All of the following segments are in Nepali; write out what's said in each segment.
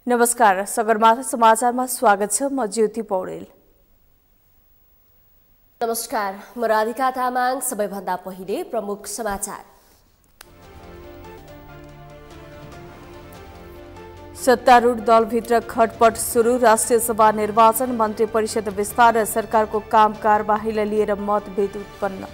नमस्कार, सगरमाथा समाचारमा स्वागत छ। म ज्योति पौडेल। नमस्कार, म राधिका तामाङ। सबैभन्दा पहिले प्रमुख समाचार। सत्तारूढ दलभित्र खटपट सुरु। राष्ट्रिय सभा निर्वाचन, मन्त्री परिषद विस्तार र सरकारको काम कारबाहीलाई लिएर मतभेद उत्पन्न।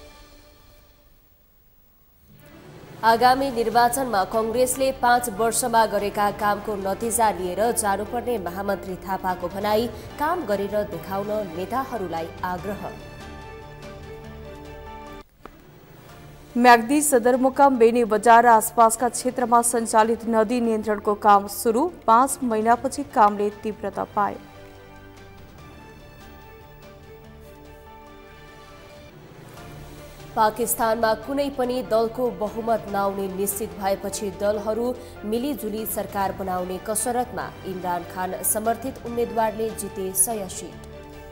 आगामी निर्वाचनमा कांग्रेसले 5 वर्षमा गरेका कामको नतिजा लिएर जानुपर्ने महामन्त्री थापाको भनाई। काम गरेर देखाउन नेताहरूलाई आग्रह। म्याग्दी सदरमुकाम बेनी बजार आसपासका क्षेत्रमा सञ्चालित नदी नियन्त्रणको काम सुरु। 5 महिनापछि कामले तीव्रता पायो। पाकिस्तानमा कुनै पनि दलको बहुमत नआउने निश्चित भएपछि दलहरू मिलिजुली सरकार बनाउने कसरतमा। इमरान खान समर्थित उम्मेद्वारले जिते 100 सीट।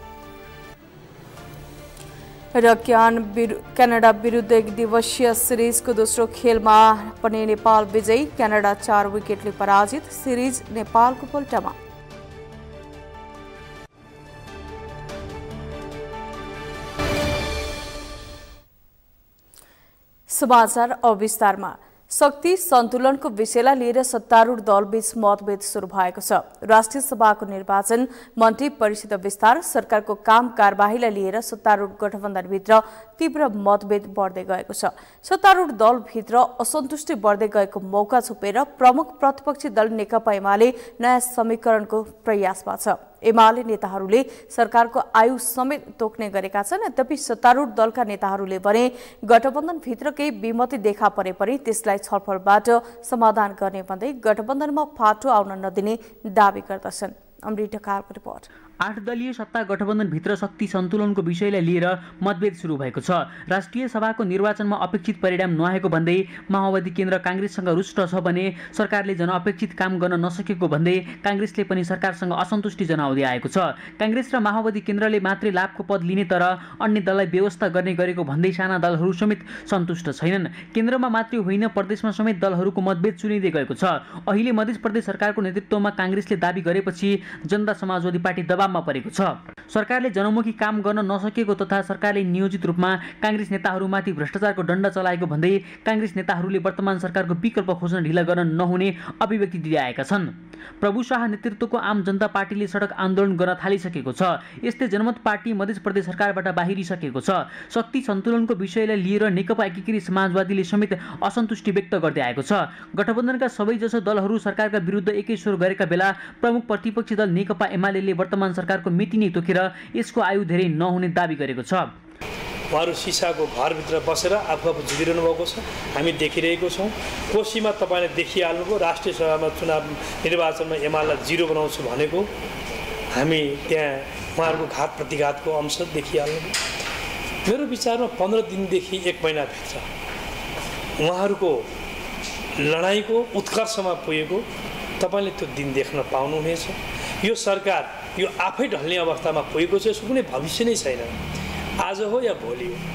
र क्यानाडा विरुद्ध 1 दिवसीय सिरिजको दोस्रो खेलमा पनि नेपाल विजयी। क्यानाडा 4 विकेटले पराजित। सिरिज नेपालको पल्टामा। समाचार अब विस्तारमा। शक्ति सन्तुलनको विषयलाई लिएर सत्तारूढ दलबीच मतभेद सुरु भएको छ। राष्ट्रिय सभाको निर्वाचन, मन्त्री परिषद विस्तार, सरकारको काम कारबाहीलाई लिएर सत्तारूढ गठबन्धनभित्र तीव्र मतभेद बढ्दै गएको छ। सत्तारूढ दलभित्र असन्तुष्टि बढ्दै गएको मौका छोपेर प्रमुख प्रतिपक्षी दल नेकपा एमाले नयाँ समीकरणको प्रयासमा छ। एमाले नेताहरूले सरकारको आयु समेत तोक्ने गरेका छन्। यद्यपि सत्तारूढ दलका नेताहरूले भने गठबन्धनभित्र केही विमति देखा परे पनि त्यसलाई छलफलबाट समाधान गर्ने भन्दै गठबन्धनमा फाटो आउन नदिने दावी गर्दछन्। अमृत ढकालको रिपोर्ट। 8 दलीय सत्ता गठबन्धनभित्र शक्ति सन्तुलनको विषयलाई लिएर मतभेद सुरु भएको छ। राष्ट्रिय सभाको निर्वाचनमा अपेक्षित परिणाम नआएको भन्दै माओवादी केन्द्र कांग्रेससँग रुष्ट छ भने सरकारले जनअपेक्षित काम गर्न नसकेको भन्दै कांग्रेसले पनि सरकारसँग असन्तुष्टि जनाउँदै आएको छ। कांग्रेस र माओवादी केन्द्रले मात्रै लाभको पद लिने तर अन्य दललाई व्यवस्था गर्ने गरेको भन्दै साना दलहरू समेत सन्तुष्ट छैनन्। केन्द्रमा मात्रै होइन, प्रदेशमा समेत दलहरूको मतभेद चुनिँदै गएको छ। अहिले मध्य प्रदेश सरकारको नेतृत्वमा कांग्रेसले दावी गरेपछि जनता समाजवादी पार्टी दबावमा परेको छ। सरकारले जनमुखी काम गर्न नसकेको तथा सरकारले नियोजित रूपमा कांग्रेस नेताहरूमाथि भ्रष्टाचारको डण्डा चलाएको भन्दै कांग्रेस नेताहरूले वर्तमान सरकारको विकल्प खोज्न ढिला गर्न नहुने अभिव्यक्ति दिएका छन्। प्रभु शाह नेतृत्वको आम जनता पार्टीले सडक आन्दोलन गर्न थालिसकेको छ। यस्तै जनमत पार्टी मध्य प्रदेश सरकारबाट बाहिरिसकेको छ। शक्ति सन्तुलनको विषयलाई लिएर नेकपा एकीकृत समाजवादीले समेत असन्तुष्टि व्यक्त गर्दै आएको छ। गठबन्धनका सबैजसो दलहरू सरकारका विरुद्ध एकै स्वर गरेका बेला प्रमुख प्रतिपक्षी दल नेकपा एमाले वर्तमान सरकारको मिति नै तोकेर यसको आयु धेरै नहुने दावी गरेको छ। उहाँहरू सिसाको घरभित्र बसेर आफू झुकिरहनु भएको छ, हामी देखिरहेको छौँ। कोशीमा तपाईँले देखिहाल्नुभयो, राष्ट्रिय सभामा चुनाव निर्वाचनमा एमालेलाई 0 बनाउँछु भनेको हामी त्यहाँ उहाँहरूको घात प्रतिघातको अंश देखिहाल्नुभयो। मेरो विचारमा 15 दिनदेखि 1 महिनाभित्र उहाँहरूको लडाइँको उत्कर्षमा पुगेको तपाईँले त्यो दिन देख्न पाउनुहुनेछ। यो सरकार यो आफै ढल्ने अवस्थामा पुगेको छ। यसको कुनै भविष्य नै छैन, आज हो या भोलि हो।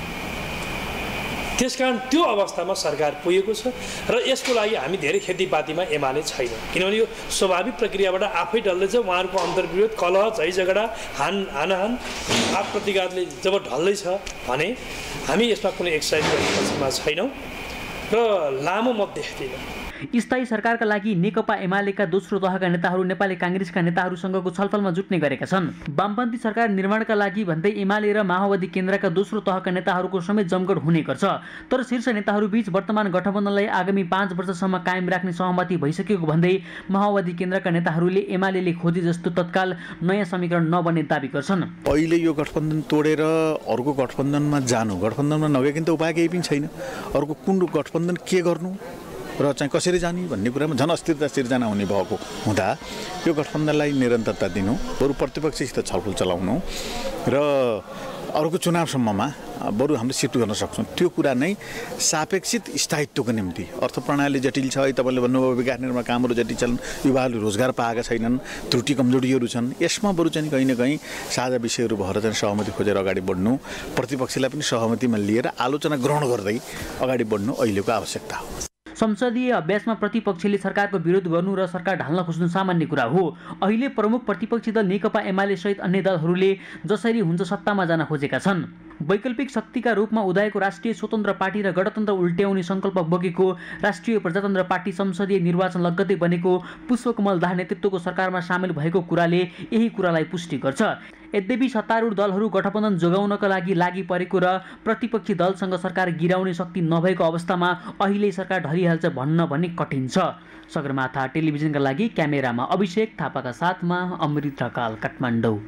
त्यसकारण त्यो अवस्थामा सरकार पुगेको छ र यसको लागि हामी धेरै खेतीपातीमा एमाले छैन, किनभने यो स्वाभाविक प्रक्रियाबाट आफै ढल्दैछ। उहाँहरूको अन्तर्विरोध, कलह, झैझगडा, हानाहान, आग प्रतिघातले जब ढल्दैछ भने हामी यसमा कुनै एक्सर्साइज गर्ने पक्षमा छैनौँ र लामो मत देख्दैनौँ। स्थायी सरकारका लागि नेकपा एमालेका दोस्रो तहका नेताहरू नेपाली कांग्रेसका नेताहरूसँगको छलफलमा जुट्ने गरेका छन्। वामपन्थी सरकार निर्माणका लागि भन्दै एमाले र माओवादी केन्द्रका दोस्रो तहका नेताहरूको समेत जमघट हुने गर्छ। तर शीर्ष नेताहरूबीच वर्तमान गठबन्धनलाई आगामी 5 वर्षसम्म कायम राख्ने सहमति भइसकेको भन्दै माओवादी केन्द्रका नेताहरूले एमालेले खोजे जस्तो तत्काल नयाँ समीकरण नबन्ने दावी गर्छन्। अहिले यो गठबन्धन तोडेर अर्को गठबन्धनमा जानु, गठबन्धनमा नगएकिन त उपाय केही पनि छैन। अर्को कुन गठबन्धन के गर्नु र चाहिँ कसरी जाने भन्ने कुरामा जनअस्थिरता सिर्जना हुने भएको हुँदा यो गठबन्धनलाई निरन्तरता दिनु, बरु प्रतिपक्षसित छलफल चलाउनु र अर्को चुनावसम्ममा बरु हामीले सिफ्ट गर्न सक्छौँ। त्यो कुरा नै सापेक्षित स्थायित्वको निम्ति अर्थ प्रणाली जटिल छ। तपाईँले भन्नुभयो विकास निर्माण कामहरू जटिल छन्, युवाहरूले रोजगार पाएका छैनन्, त्रुटि कमजोरीहरू छन्। यसमा बरु चाहिँ कहीँ न कहीँ साझा विषयहरू भएर चाहिँ सहमति खोजेर अगाडि बढ्नु, प्रतिपक्षलाई पनि सहमतिमा लिएर आलोचना ग्रहण गर्दै अगाडि बढ्नु अहिलेको आवश्यकता हो। संसदीय अभ्यासमा प्रतिपक्षले सरकारको विरोध गर्नु र सरकार ढाल्न खोज्नु सामान्य कुरा हो। अहिले प्रमुख प्रतिपक्षी दल नेकपा एमाले सहित अन्य दलहरूले जसरी हुन्छ सत्तामा जान खोजेका छन्। वैकल्पिक शक्तिका रूपमा उदाएको राष्ट्रिय स्वतन्त्र पार्टी र गणतन्त्र उल्ट्याउने सङ्कल्प बोकेको राष्ट्रिय प्रजातन्त्र पार्टी संसदीय निर्वाचन लगत्तै बनेको पुष्पकमल दाहाल नेतृत्वको सरकारमा सामेल भएको कुराले यही कुरालाई पुष्टि गर्छ। यद्यपि सत्तारूढ दलहरू गठबन्धन जोगाउनका लागि परेको र प्रतिपक्षी दलसँग सरकार गिराउने शक्ति नभएको अवस्थामा अहिले सरकार ढलिहाल्छ भन्न भने कठिन छ। सगरमाथा टेलिभिजनका लागि क्यामेरामा अभिषेक थापाका साथमा अमृत ढकाल, काठमाडौँ।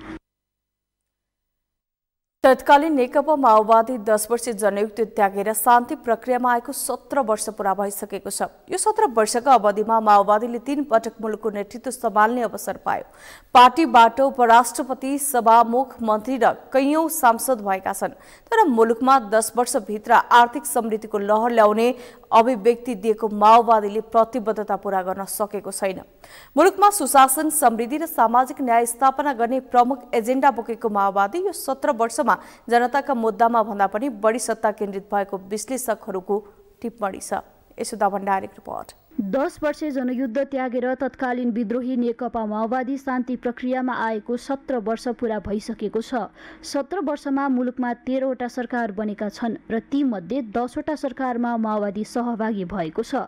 तत्कालीन नेकपा माओवादी 10 वर्षीय जनयुक्त त्यागेर शान्ति प्रक्रियामा आएको 17 वर्ष पूरा भइसकेको छ। यो 17 वर्षका अवधिमा माओवादीले 3 पटक मुलुकको नेतृत्व सम्हाल्ने अवसर पायो। पार्टीबाट उपराष्ट्रपति, सभामुख, मन्त्री र कैयौं सांसद भएका छन्। तर मुलुकमा 10 वर्षभित्र आर्थिक समृद्धिको लहर ल्याउने अभिव्यक्ति दिएको माओवादीले प्रतिबद्धता पूरा गर्न सकेको छैन। मुलुकमा सुशासन, समृद्धि र सामाजिक न्याय स्थापना गर्ने प्रमुख एजेन्डा बोकेको माओवादी यो 17 वर्षमा जनताका मुद्दामा भन्दा पनि बढी सत्ता केन्द्रित भएको विश्लेषकहरूको टिप्पणी छ। यशोदा भण्डारीको रिपोर्ट। 10 वर्षे जनयुद्ध त्यागेर तत्कालीन विद्रोही नेकपा माओवादी शान्ति प्रक्रियामा आएको 17 वर्ष पूरा भइसकेको छ। 17 वर्षमा मुलुकमा 13 वटा सरकार बनेका छन् र तीमध्ये 10 वटा सरकारमा माओवादी सहभागी भएको छ।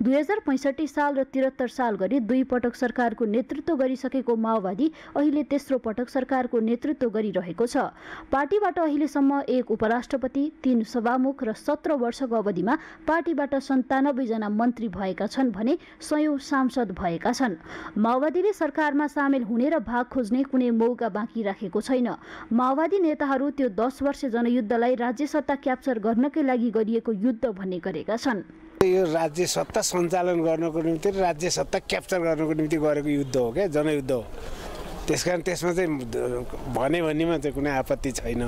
2065 साल र 73 साल गरी 2 पटक सरकारको नेतृत्व गरिसकेको माओवादी अहिले तेस्रो पटक सरकारको नेतृत्व गरिरहेको छ। पार्टीबाट अहिलेसम्म 1 उपराष्ट्रपति, 3 सभामुख र 17 वर्षको अवधिमा पार्टीबाट 97 जना मन्त्री भएका छन् भने 100 सांसद भएका छन्। माओवादीले सरकारमा सामेल हुने र भाग खोज्ने कुनै मौका बाँकी राखेको छैन। माओवादी नेताहरू त्यो 10 वर्ष जनयुद्धलाई राज्य सत्ता क्याप्चर गर्नकै लागि गरिएको युद्ध भन्ने गरेका छन्। यो राज्य सत्ता सञ्चालन गर्नको निम्ति राज्य सत्ता क्याप्चर गर्नको निम्ति गरेको युद्ध हो क्या, जनयुद्ध हो। त्यसकारण त्यसमा चाहिँ भन्नेमा चाहिँ कुनै आपत्ति छैन।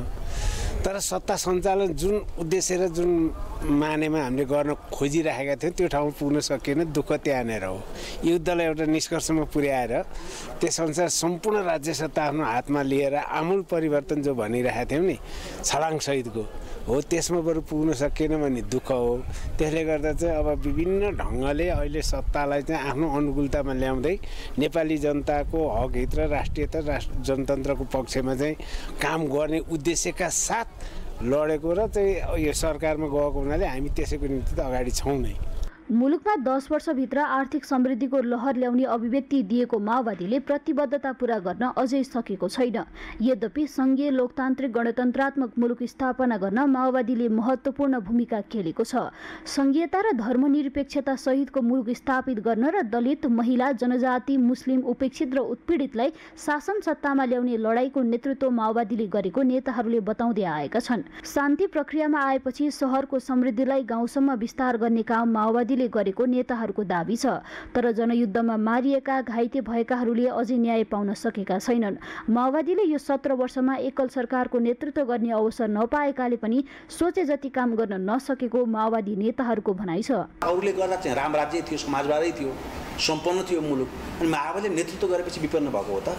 तर सत्ता सञ्चालन जुन उद्देश्य र जुन मानेमा हामीले गर्न खोजिरहेका थियौँ त्यो ठाउँमा पुग्न सकिएन, दुःख त्यहाँनिर हो। युद्धलाई एउटा निष्कर्षमा पुर्याएर त्यसअनुसार सम्पूर्ण राज्य सत्ता आफ्नो हातमा लिएर आमूल परिवर्तन जो भनिरहेका थियौँ नि छलाङसहितको हो, त्यसमा बरु पुग्न सकिएन भने दुःख हो। त्यसले गर्दा चाहिँ अब विभिन्न ढङ्गले अहिले सत्तालाई चाहिँ आफ्नो अनुकूलतामा ल्याउँदै नेपाली जनताको हक हित र राष्ट्रियता जनतन्त्रको पक्षमा चाहिँ काम गर्ने उद्देश्यका साथ लडेको र चाहिँ यो सरकारमा गएको हुनाले हामी त्यसैको निम्ति त अगाडि छौँ नै। मुलुकमा 10 वर्षभित्र आर्थिक समृद्धिको लहर ल्याउने अभिव्यक्ति दिएको माओवादीले प्रतिबद्धता पूरा गर्न अझै सकेको छैन। यद्यपि संघीय लोकतान्त्रिक गणतन्त्रात्मक मुलुक स्थापना गर्न माओवादीले महत्त्वपूर्ण भूमिका खेलेको छ। संघीयता र धर्मनिरपेक्षता सहितको मुलुक स्थापित गर्न र दलित, महिला, जनजाति, मुस्लिम, उपेक्षित र उत्पीडितलाई शासन सत्तामा ल्याउने लडाईँको नेतृत्व माओवादीले गरेको नेताहरूले बताउँदै आएका छन्। शान्ति प्रक्रियामा आएपछि शहरको समृद्धिलाई गाउँसम्म विस्तार गर्ने काम माओवादीले गरेको नेताहरूको दाबी छ। तर जनयुद्धमा मारिएका, घाइते भएकाहरूले अझै न्याय पाउन सकेका छैनन्। माओवादीले यो 17 वर्षमा एकल सरकारको नेतृत्व गर्ने अवसर नपाएकाले पनि सोचे जति काम गर्न नसकेको माओवादी नेताहरूको भनाइ छ। अरूले गर्दा चाहिँ राम राज्य थियो, समाजवादी थियो, सम्पन्न थियो मुलुक, अनि माओवादीले नेतृत्व गरेपछि विपन्न भएको हो त।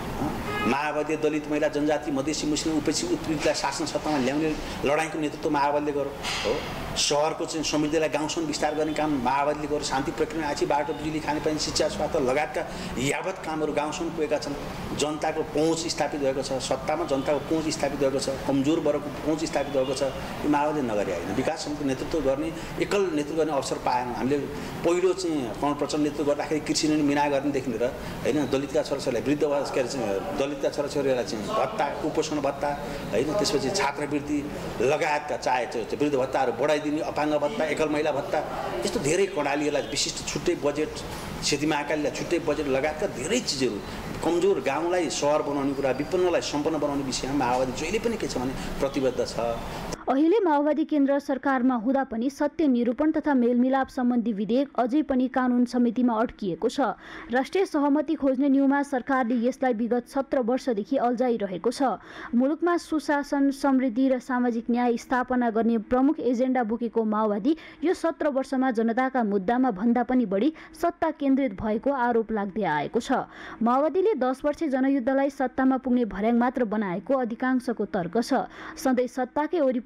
माओवादी दलित, महिला, जनजाति, मधेसी, मुस्लिम, उपेक्षित, उत्पीडितलाई शासन सत्तामा ल्याउने लडाइँको नेतृत्व माओवादीले गर्यो हो। सहरको चाहिँ समृद्धिलाई गाउँसम्म विस्तार गर्ने काम माओवादीले गर्यो। शान्ति प्रक्रियामा आएपछि बाटो, बिजुली, खानेपानी, शिक्षा, स्वास्थ्य लगायतका यावत कामहरू गाउँसम्म पुगेका छन्। जनताको पहुँच स्थापित भएको छ, सत्तामा जनताको पहुँच स्थापित भएको छ, कमजोर वर्गको पहुँच स्थापित भएको छ। यो माओवादीले नगरे होइन। विकास समितिको नेतृत्व गर्ने, एकल नेतृत्व गर्ने अवसर पाएन। हामीले पहिलो चाहिँ कमल प्रचण्ड नेतृत्व गर्दाखेरि कृषि ऋण मिना गर्नेदेखि लिएर होइन दलितका छोराछोरीलाई वृद्ध के अरे दलितका छोराछोरीलाई चाहिँ भत्ता, कुपोषण भत्ता होइन, त्यसपछि छात्रवृत्ति लगायतका चाहे वृद्ध भत्ताहरू बढाइदिने, अपाङ्ग भत्ता, एकल महिला भत्ता, यस्तो धेरै कर्णालीहरूलाई विशिष्ट छुट्टै बजेट, क्षति महाकालीलाई छुट्टै बजेट लगायतका धेरै चिजहरू कमजोर गाउँलाई सहर बनाउने कुरा, विपन्नलाई सम्पन्न बनाउने विषयमा माओवादी जहिले पनि के छ भने प्रतिबद्ध छ। अहिले माओवादी केन्द्र सरकारमा हुँदा पनि सत्य निरूपण तथा मेलमिलाप सम्बन्धी विधेयक अझै पनि कानुन समितिमा अड्किएको छ। राष्ट्रिय सहमति खोज्ने न्युमा सरकारले यसलाई विगत 17 वर्षदेखि अल्झाइरहेको छ। मुलुकमा सुशासन, समृद्धि र सामाजिक न्याय स्थापना गर्ने प्रमुख एजेन्डा बोकेको माओवादी यो 17 वर्षमा जनताका मुद्दामा भन्दा पनि बढी सत्ता केन्द्रित भएको आरोप लाग्दै आएको छ। माओवादीले 10 वर्षे जनयुद्धलाई सत्तामा पुग्ने भर्याङ मात्र बनाएको अधिकांशको तर्क छ। सधैँ सत्ताकै वरिपरि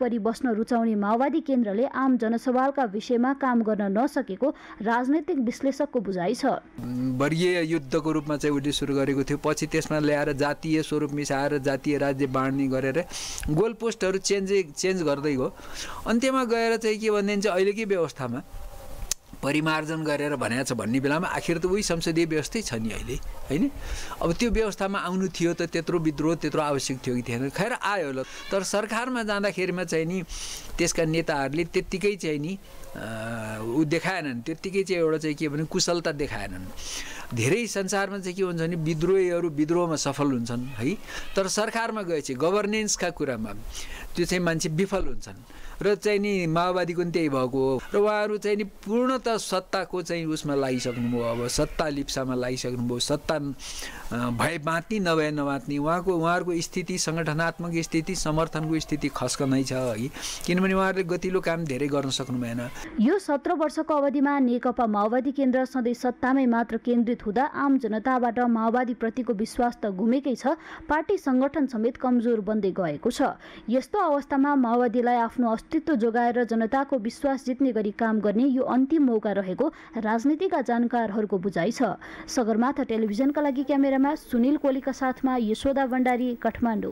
गरी बस्न रुचाउने माओवादी केन्द्रले आम जनसवालका विषयमा काम गर्न नसकेको राजनैतिक विश्लेषकको बुझाइ छ। वर्गीय युद्धको रूपमा चाहिँ उसले सुरु गरेको थियो, पछि त्यसमा ल्याएर जातीय स्वरूप मिसाएर जातीय राज्य बाँड्ने गरेर गोल पोस्टहरू चेन्ज गर्दै गयो। अन्त्यमा गएर चाहिँ के भन्दैन चाहिँ अहिलेकै व्यवस्थामा परिमार्जन गरेर भनेको छ भन्ने बेलामा आखिर त उही संसदीय व्यवस्थै छ नि अहिले, होइन? अब त्यो व्यवस्थामा आउनु थियो त त्यत्रो विद्रोह त्यत्रो आवश्यक थियो कि थिएन? खैर आयो होला, तर सरकारमा जाँदाखेरिमा चाहिँ नि त्यसका नेताहरूले त्यत्तिकै चाहिँ नि ऊ देखाएनन्, त्यत्तिकै चाहिँ एउटा चाहिँ के भने कुशलता देखाएनन्। धेरै संसारमा चाहिँ के हुन्छ भने विद्रोहीहरू विद्रोहमा सफल हुन्छन् है, तर सरकारमा गएपछि गभर्नेन्सका कुरामा त्यो चाहिँ मान्छे विफल हुन्छन् र चाहिँ नि माओवादीको पनि त्यही भएको हो। र उहाँहरू चाहिँ नि पूर्णतः सत्ताको चाहिँ उसमा लागिसक्नुभयो, अब सत्ता लिप्सामा लागिसक्नुभयो, सत्ता भए बाँच्ने नभए नबाँच्ने उहाँहरूको स्थिति सङ्गठनात्मक स्थिति समर्थनको स्थिति खस्कनै छ है, किनभने उहाँहरूले गतिलो काम धेरै गर्न सक्नु भएन। यो 17 वर्षको अवधिमा नेकपा माओवादी केन्द्र सधैँ सत्तामै मात्र केन्द्रित हुँदा आम जनताबाट माओवादी प्रतिको विश्वास त गुमेकै छ, पार्टी सङ्गठन समेत कमजोर बन्दै गएको छ। यस्तो अवस्थामा माओवादीलाई आफ्नो अस्तित्व जोगाएर जनताको विश्वास जित्ने गरी काम गर्ने यो अन्तिम मौका रहेको राजनीतिका जानकारहरूको बुझाइ छ। सगरमाथा टेलिभिजनका लागि क्यामेरामा सुनिल कोलीका साथमा यशोदा भण्डारी, काठमाडौँ।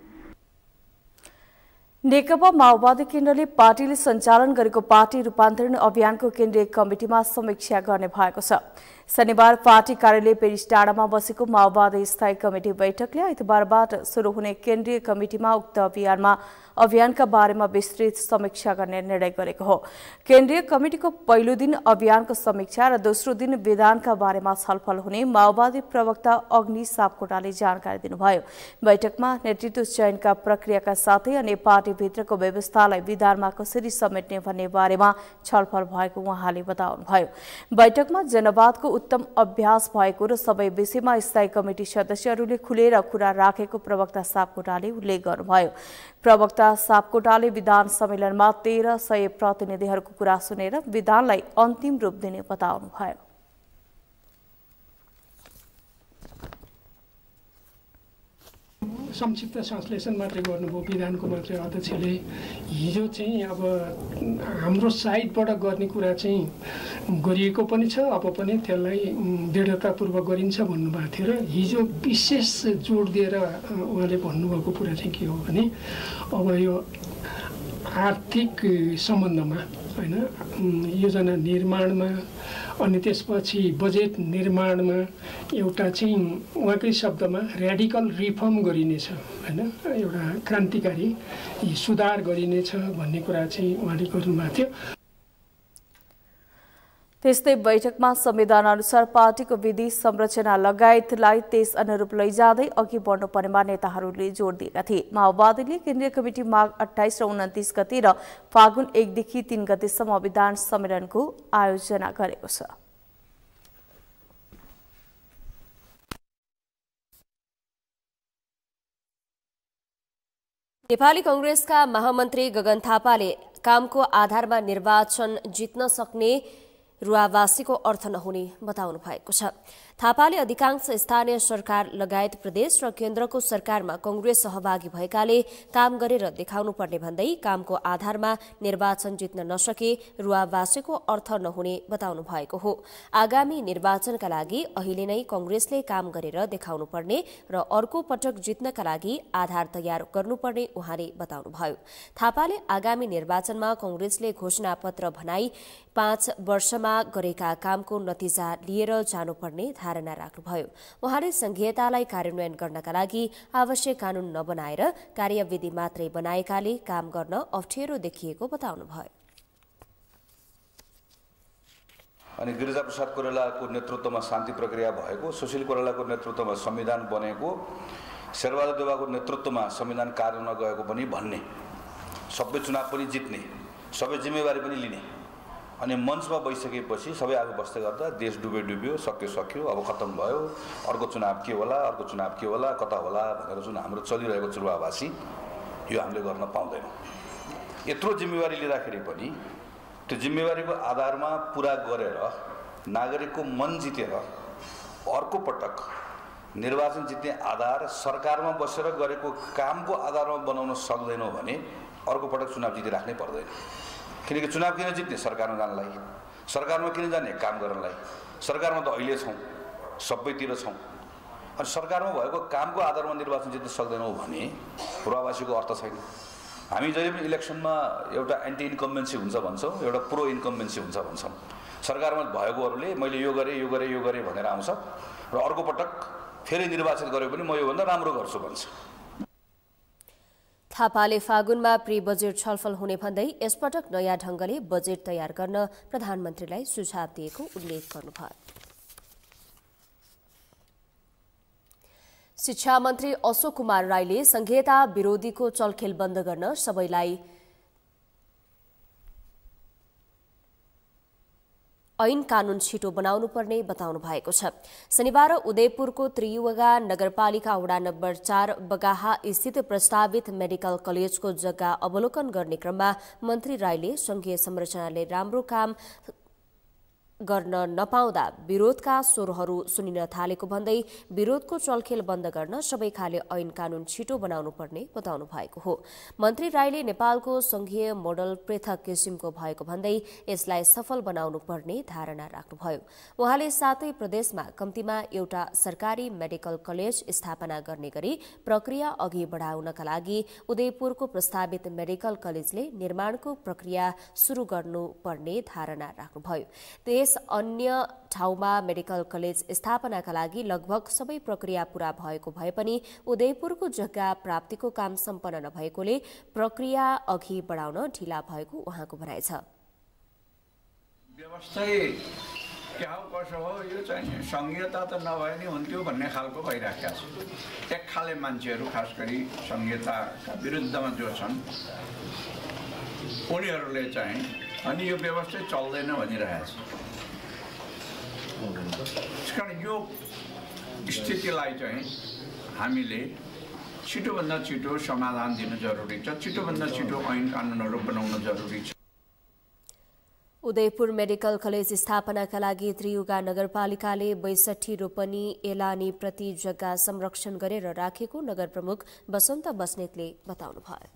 नेकपा माओवादी केन्द्रले पार्टीले सञ्चालन गरेको पार्टी रूपान्तरण अभियानको केन्द्रीय कमिटीमा समीक्षा गर्ने भएको छ। शनिबार पार्टी कार्यालय पेरिस डाँडामा बसेको माओवादी स्थायी कमिटी बैठकले आइतबारबाट सुरु हुने केन्द्रीय कमिटीमा उक्त अभियानका बारेमा विस्तृत समीक्षा गर्ने निर्णय गरेको हो। केन्द्रीय कमिटीको पहिलो दिन अभियानको समीक्षा र दोस्रो दिन विधानका बारेमा छलफल हुने माओवादी प्रवक्ता अग्नि सापकोटाले जानकारी दिनुभयो। बैठकमा नेतृत्व चयनका प्रक्रियाका साथै अन्य पार्टीभित्रको व्यवस्थालाई विधानमा कसरी समेट्ने भन्ने बारेमा छलफल भएको उहाँले बताउनुभयो। बैठकमा जनवादको उत्तम अभ्यास भएको र सबै विषयमा स्थायी कमिटी सदस्यहरूले खुलेर कुरा राखेको प्रवक्ता सापकोटाले उल्लेख गर्नुभयो। प्रवक्ता सापकोटाले विधान सम्मेलनमा 1300 प्रतिनिधिहरूको कुरा सुनेर विधानलाई अन्तिम रूप दिने बताउनुभयो। संक्षिप्त संश्लेषण मात्रै गर्नुभयो विधानको मात्रै अध्यक्षले। हिजो चाहिँ अब हाम्रो साइडबाट गर्ने कुरा चाहिँ गरिएको पनि छ, अब पनि त्यसलाई दृढतापूर्वक गरिन्छ भन्नुभएको थियो। र हिजो विशेष जोड दिएर उहाँले भन्नुभएको कुरा चाहिँ के हो भने अब यो आर्थिक सम्बन्धमा होइन, योजना निर्माणमा अनि त्यसपछि बजेट निर्माणमा एउटा चाहिँ उहाँकै शब्दमा र्याडिकल रिफर्म गरिनेछ होइन, एउटा क्रान्तिकारी सुधार गरिनेछ भन्ने कुरा चाहिँ उहाँले गर्नुभएको थियो। त्यस्तै बैठकमा संविधान अनुसार पार्टीको विधि संरचना लगायतलाई त्यस अनुरूप लैजाँदै अघि बढ्नुपर्नेमा नेताहरूले जोड दिएका थिए। माओवादीले केन्द्रीय कमिटी माघ 28 र 29 गते र फागुन 1 देखि 3 गतेसम्म विधान सम्मेलनको आयोजना गरेको छ। नेपाली कांग्रेसका महामन्त्री गगन थापाले कामको आधारमा निर्वाचन जित्न सक्ने रुवावासीको अर्थ नहुने बताउनु भएको छ। थापाले अधिकांश स्थानीय सरकार लगायत प्रदेश र केन्द्रको सरकारमा कांग्रेस सहभागी भएकाले काम गरेर देखाउनुपर्ने भन्दै कामको आधारमा निर्वाचन जित्न नसके रुवावासीको अर्थ नहुने बताउनु भएको हो। आगामी निर्वाचनका लागि अहिले नै कांग्रेसले काम गरेर देखाउनुपर्ने र अर्को पटक जित्नका लागि आधार तयार गर्नुपर्ने उहाँले बताउनुभयो। थापाले आगामी निर्वाचनमा कांग्रेसले घोषणापत्र बनाई 5 वर्षमा गरेका कामको नतिजा लिएर जानुपर्ने धारणा राख्नुभयो। उहाँले संघीयतालाई कार्यान्वयन गर्नका लागि आवश्यक कानून नबनाएर कार्यविधि मात्रै बनाएकाले काम गर्न अप्ठ्यारो देखिएको बताउनुभयो। अनि गिरिजाप्रसाद कोइरालाको नेतृत्वमा शान्ति प्रक्रिया भएको, सुशील कोइरालाको नेतृत्वमा संविधान बनेको, शेरबहादुर देउवाको नेतृत्वमा संविधान कार्यान्वयन गएको पनि भन्ने, सबै चुनाव पनि जित्ने, सबै जिम्मेवारी पनि लिने, अनि मञ्चमा बसिसकेपछि सबै आफू बस्दै गर्दा देश डुब्यो सक्यो अब खत्तम भयो, अर्को चुनाव के होला, अर्को चुनाव के होला, कता होला भनेर जुन हाम्रो चलिरहेको चुनाववासी यो हामीले गर्न पाउँदैनौँ। यत्रो जिम्मेवारी लिँदाखेरि पनि त्यो जिम्मेवारीको आधारमा पुरा गरेर नागरिकको मन जितेर अर्को पटक निर्वाचन जित्ने आधार सरकारमा बसेर गरेको कामको आधारमा बनाउन सक्दैनौँ भने अर्को पटक चुनाव जितिराख्नै पर्दैन। किनकि चुनाव किन जित्ने? सरकारमा जानलाई, सरकारमा किन जाने? काम गर्नलाई। सरकारमा त अहिले छौँ, सबैतिर छौँ। अनि सरकारमा भएको कामको आधारमा निर्वाचन जित्न सक्दैनौँ भने पूर्वाभासीको अर्थ छैन। हामी जहिले पनि इलेक्सनमा एउटा एन्टी इन्कम्बेन्सी हुन्छ भन्छौँ, एउटा प्रो इन्कम्बेन्सी हुन्छ भन्छौँ। सरकारमा भएकोहरूले मैले यो गरेँ भनेर आउँछ र अर्को पटक फेरि निर्वाचित गरे पनि म योभन्दा राम्रो गर्छु भन्छ। थापाले फागुनमा प्री बजेट छलफल हुने भन्दै यसपटक नयाँ ढंगले बजेट तयार गर्न प्रधानमन्त्रीलाई सुझाव दिएको उल्लेख गर्नुभयो। शिक्षा मन्त्री अशोक कुमार राईले संघीयता विरोधीको चलखेल बन्द गर्न सबैलाई ऐन कानून छिटो बनाउनु पर्ने बताउनु भएको छ। शनिबार उदयपुरको त्रियुगा नगरपालिका वडा नम्बर 4 बगाहा स्थित प्रस्तावित मेडिकल कलेजको जग्गा अवलोकन गर्ने क्रममा मन्त्री राईले संघीय संरचनाले राम्रो काम गर्न नपाउँदा विरोधका स्वरहरू सुनिन थालेको भन्दै विरोधको चलखेल बन्द गर्न सबै खाले ऐन कानून छिटो बनाउनु पर्ने बताउनु भएको हो। मन्त्री राईले नेपालको संघीय मोडल पृथक किसिमको भएको भन्दै यसलाई सफल बनाउनु पर्ने धारणा राख्नुभयो। उहाँले सातै प्रदेशमा कम्तीमा एउटा सरकारी मेडिकल कलेज स्थापना गर्ने गरी प्रक्रिया अघि बढाउनका लागि उदयपुरको प्रस्तावित मेडिकल कलेजले निर्माणको प्रक्रिया शुरू गर्नुपर्ने धारणा राख्नुभयो। अन्य ठाउँमा मेडिकल कलेज स्थापनाका लागि लगभग सबै प्रक्रिया पूरा भएको भए पनि उदयपुरको जग्गा प्राप्तिको काम सम्पन्न नभएकोले प्रक्रिया अघि बढाउन ढिला भएको उहाँको भनाइ छ। व्यवस्था क्या हो कसो हो यो चाहिँ संघीयता त नभए नि हुन्थ्यो भन्ने खालको भइराखेका छ। एक खाले मान्छेहरू खास गरी संघीयताका विरुद्धमा जो छन् उनीहरूले चाहिँ अनि यो व्यवस्था चल्दैन भनिरहेछ। त्यसकारण यो स्थितिलाई चाहिँ हामीले छिटोभन्दा छिटो समाधान दिन जरुरी छ, छिटोभन्दा छिटो ऐन कानुनहरू बनाउन जरुरी छ। उदयपुर मेडिकल कलेज स्थापनाका लागि त्रियुगा नगरपालिकाले 62 रोपनी एलानी प्रति जग्गा संरक्षण गरेर राखेको नगर प्रमुख बसन्त बस्नेतले बताउनुभयो।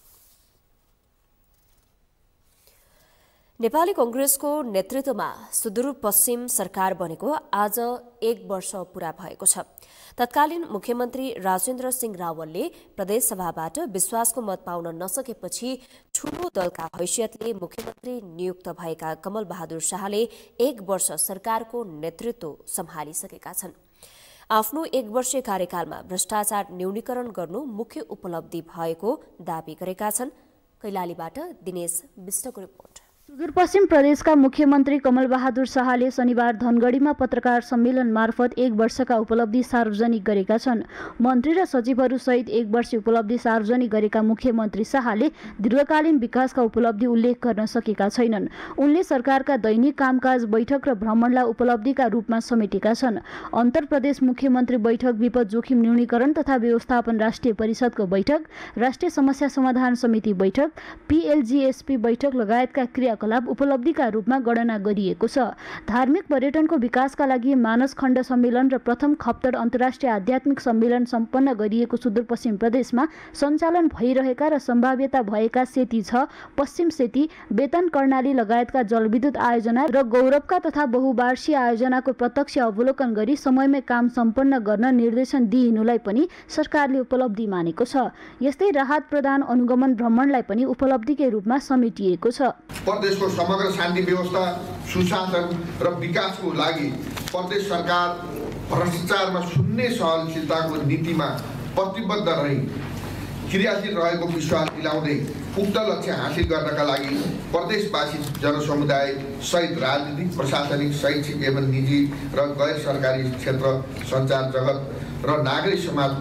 नेपाली कांग्रेसको नेतृत्वमा सुदूरपश्चिम सरकार बनेको आज 1 वर्ष पूरा भएको छ। तत्कालीन मुख्यमन्त्री राजेन्द्र सिंह रावलले प्रदेशसभाबाट विश्वासको मत पाउन नसकेपछि ठूलो दलका हैसियतले मुख्यमन्त्री नियुक्त भएका कमल बहादुर शाहले 1 वर्ष सरकारको नेतृत्व सम्हालिसकेका छन्। आफ्नो 1 वर्षीय कार्यकालमा भ्रष्टाचार न्यूनीकरण गर्नु मुख्य उपलब्धि भएको दावी गरेका छन्। कैलालीबाट दिनेश विष्टको रिपोर्ट। सुदूरपश्चिम प्रदेशका मुख्यमन्त्री कमल बहादुर शाहले शनिबार धनगढीमा पत्रकार सम्मेलन मार्फत 1 वर्षका उपलब्धि सार्वजनिक गरेका छन्। मन्त्री र सचिवहरू सहित 1 वर्ष उपलब्धि सार्वजनिक गरेका मुख्यमन्त्री शाहले दीर्घकालीन विकासका उपलब्धि उल्लेख गर्न सकेका छैनन्। उनले सरकारका दैनिक कामकाज बैठक र भ्रमणलाई उपलब्धिका रूपमा समेटेका छन्। अन्तर प्रदेश मुख्यमन्त्री बैठक, विपद जोखिम न्यूनीकरण तथा व्यवस्थापन राष्ट्रिय परिषदको बैठक, राष्ट्रिय समस्या समाधान समिति बैठक, PLGSP बैठक लगायतका क्रियाकलाप उपलब्धिका रूपमा गणना गरिएको छ। धार्मिक पर्यटनको विकासका लागि मानस खण्ड सम्मेलन र प्रथम खप्तर अन्तर्राष्ट्रिय आध्यात्मिक सम्मेलन सम्पन्न गरिएको सुदूरपश्चिम प्रदेशमा सञ्चालन भइरहेका र सम्भाव्यता भएका सेती 6, पश्चिम सेती, वेतन कर्णाली लगायतका जलविद्युत आयोजना र गौरवका तथा बहुवार्षीय आयोजनाको प्रत्यक्ष अवलोकन गरी समयमै काम सम्पन्न गर्न निर्देशन दिइनुलाई पनि सरकारले उपलब्धि मानेको छ। यस्तै राहत प्रदान अनुगमन भ्रमणलाई पनि उपलब्धिकै रूपमा समेटिएको छ। प्रदेशको समग्र शान्ति व्यवस्था, सुशासन र विकासको लागि प्रदेश सरकार भ्रष्टाचारमा शून्य सहनशीलताको नीतिमा प्रतिबद्ध रही क्रियाशील रहेको विश्वास दिलाउँदै उक्त लक्ष्य हासिल गर्नका लागि प्रदेशवासी जनसमुदाय सहित राजनीतिक, प्रशासनिक, शैक्षिक एवं निजी र गैर सरकारी क्षेत्र, सञ्चार जगत र नागरिक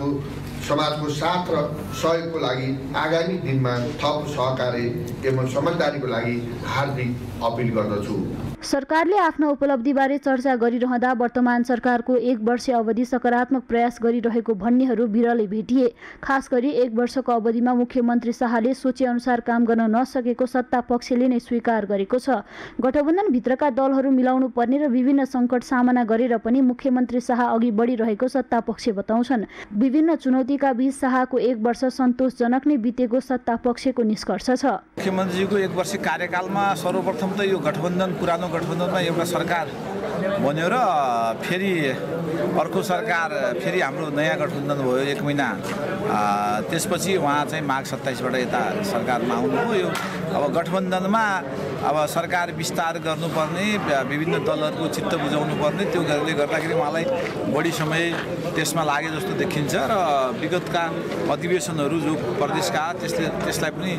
समाजको साथ र सहयोगको लागि आगामी दिनमा थप सहकार्य एवं समझदारीको लागि हार्दिक अपिल गर्दछु। सरकारले आफ्ना उपलब्धिबारे चर्चा गरिरहँदा वर्तमान सरकारको 1 वर्ष अवधि सकारात्मक प्रयास गरिरहेको भन्नेहरू बिरलै भेटिए। खास गरी 1 वर्षको अवधिमा मुख्यमन्त्री शाहले सोचे अनुसार काम गर्न नसकेको सत्ता पक्षले नै स्वीकार गरेको छ। गठबन्धनभित्रका दलहरू मिलाउनु पर्ने र विभिन्न सङ्कट सामना गरेर पनि मुख्यमन्त्री शाह अघि बढिरहेको सत्ता पक्ष बताउँछन्। विभिन्न चुनौतीका बीच शाहको 1 वर्ष सन्तोषजनक नै बितेको सत्ता पक्षको निष्कर्ष छ। मुख्यमन्त्रीजीको 1 वर्ष कार्यकालमा सर्वप्रथम त यो गठबन्धन पुरानो गठबन्धनमा एउटा सरकार बन्यो र फेरि अर्को सरकार फेरि हाम्रो नयाँ गठबन्धन भयो 1 महिना। त्यसपछि उहाँ चाहिँ माघ 27बाट यता सरकारमा आउनुभयो। यो अब गठबन्धनमा अब सरकार विस्तार गर्नुपर्ने, विभिन्न दलहरूको चित्त बुझाउनु पर्ने, त्यो गरेले गर्दाखेरि उहाँलाई बढी समय त्यसमा लागे जस्तो देखिन्छ र विगतका अधिवेशनहरू जो प्रदेशका त्यसलाई पनि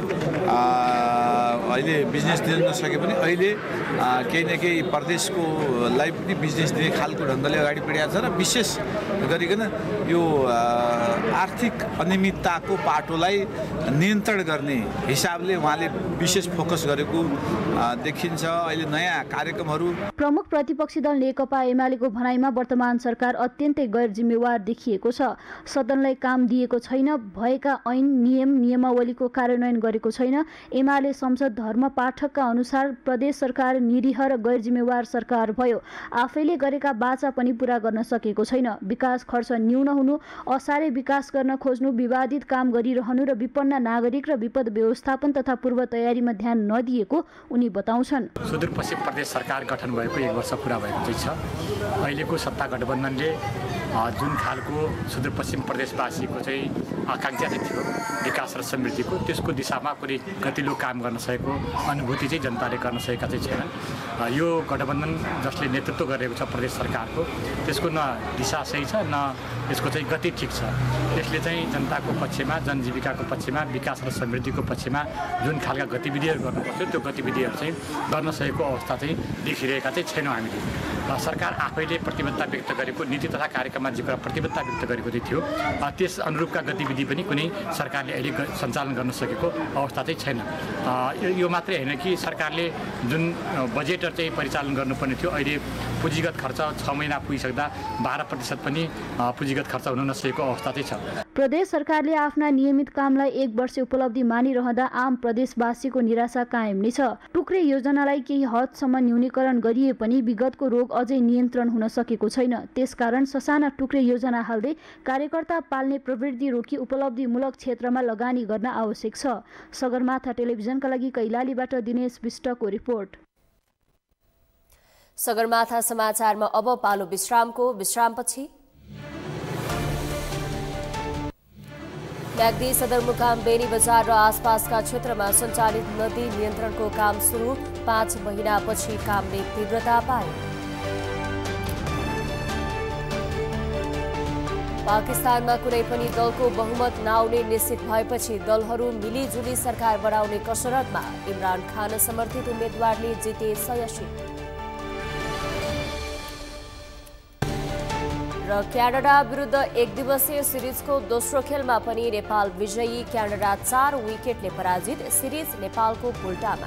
अहिले बिजनेस दिन नसके पनि अहिले केही न केही प्रदेशकोलाई पनि बिजनेस दिने खालको ढङ्गले अगाडि बढिरहेको छ र विशेष गरिकन यो आर्थिक अनियमितताको पाटोलाई नियन्त्रण गर्ने हिसाबले उहाँले विशेष फोकस गरेको देखिन्छ। अहिले नयाँ कार्यक्रमहरू। प्रमुख प्रतिपक्षी दल नेकपा एमालेको भनाइमा वर्तमान सरकार अत्यन्तै गैर जिम्मेवार देखिएको छ। सदनलाई काम दिएको छैन, भएका ऐन नियम नियमावलीको कार्यान्वयन गरेको छैन। एमाले संसद धर्म पाठकका अनुसार प्रदेश सरकार निरीह र गैर जिम्मेवार सरकार भयो। आफैले गरेका बाचा पनि पूरा गर्न सकेको छैन। विकास खर्च न्यून हुनु, असारे विकास गर्न खोज्नु, विवादित काम गरिरहनु र विपन्न नागरिक र विपद व्यवस्थापन तथा पूर्व तयारीमा ध्यान नदिएको उनी बताउँछन्। सुदूरपश्चिम प्रदेश सरकार गठन भएको 1 वर्ष पुरा भएको चाहिँ छ। अहिलेको सत्ता गठबन्धनले जुन खालको सुदूरपश्चिम प्रदेशवासीको चाहिँ आकाङ्क्षा चाहिँ थियो विकास र समृद्धिको, त्यसको दिशामा कुनै गतिलो काम गर्न सकेको अनुभूति चाहिँ जनताले गर्न सकेका चाहिँ छैन। यो गठबन्धन जसले नेतृत्व गरेको छ प्रदेश सरकारको, त्यसको न दिशा सही छ न यसको चाहिँ गति ठिक छ। यसले चाहिँ जनताको पक्षमा, जनजीविकाको पक्षमा, विकास र समृद्धिको पक्षमा जुन खालका गतिविधिहरू गर्नुपर्थ्यो त्यो गतिविधिहरू चाहिँ गर्न सकेको अवस्था चाहिँ देखिरहेका चाहिँ छैनौँ हामीले। सरकार आफैले प्रतिबद्धता व्यक्त गरेको नीति तथा कार्यक्रममा जे कुरा प्रतिबद्धता व्यक्त गरेको चाहिँ थियो त्यस अनुरूपका गतिविधि पनि कुनै सरकारले अहिले सञ्चालन गर्न सकेको अवस्था चाहिँ छैन। यो मात्रै होइन कि सरकारले जुन बजेटहरू चाहिँ परिचालन गर्नुपर्ने थियो, अहिले पुँजीगत खर्च 6 महिना पुगिसक्दा 12% पनि पुँजीगत खर्च हुन नसकेको अवस्था चाहिँ छ। प्रदेश सरकारले आफ्ना नियमित कामलाई 1 वर्ष उपलब्धि मानिरहँदा आम प्रदेशवासीको निराशा कायम नै छ। टुक्रे योजनालाई केही हदसम्म न्यूनीकरण गरिए पनि विगतको रोग अझै नियन्त्रण हुन सकेको छैन। त्यसकारण ससाना टुक्रे योजना हाल्दै कार्यकर्ता पाल्ने प्रवृत्ति रोकी उपलब्धिमूलक क्षेत्रमा लगानी गर्न आवश्यक छ। सगरमाथा टेलिभिजनका लागि कैलालीबाट दिनेश विष्टको रिपोर्ट। सगरमाथा समाचारमा अब पालो विश्रामको। विश्रामपछि म्याग्दी सदरमुकाम बेनी बजार र आसपासका क्षेत्रमा सञ्चालित नदी नियन्त्रणको काम सुरु। 5 महिनापछि कामले तीव्रता पायो। पाकिस्तानमा कुनै पनि दलको बहुमत नआउने निश्चित भएपछि दलहरू मिलिजुली सरकार बनाउने कसरतमा। इमरान खान समर्थित उम्मेद्वारले जिते 100 सिट। र क्यानाडा विरुद्ध 1 दिवसीय सिरिजको दोस्रो खेलमा पनि नेपाल विजयी। क्यानाडा 4 विकेटले पराजित। सिरिज नेपालको पुल्टामा।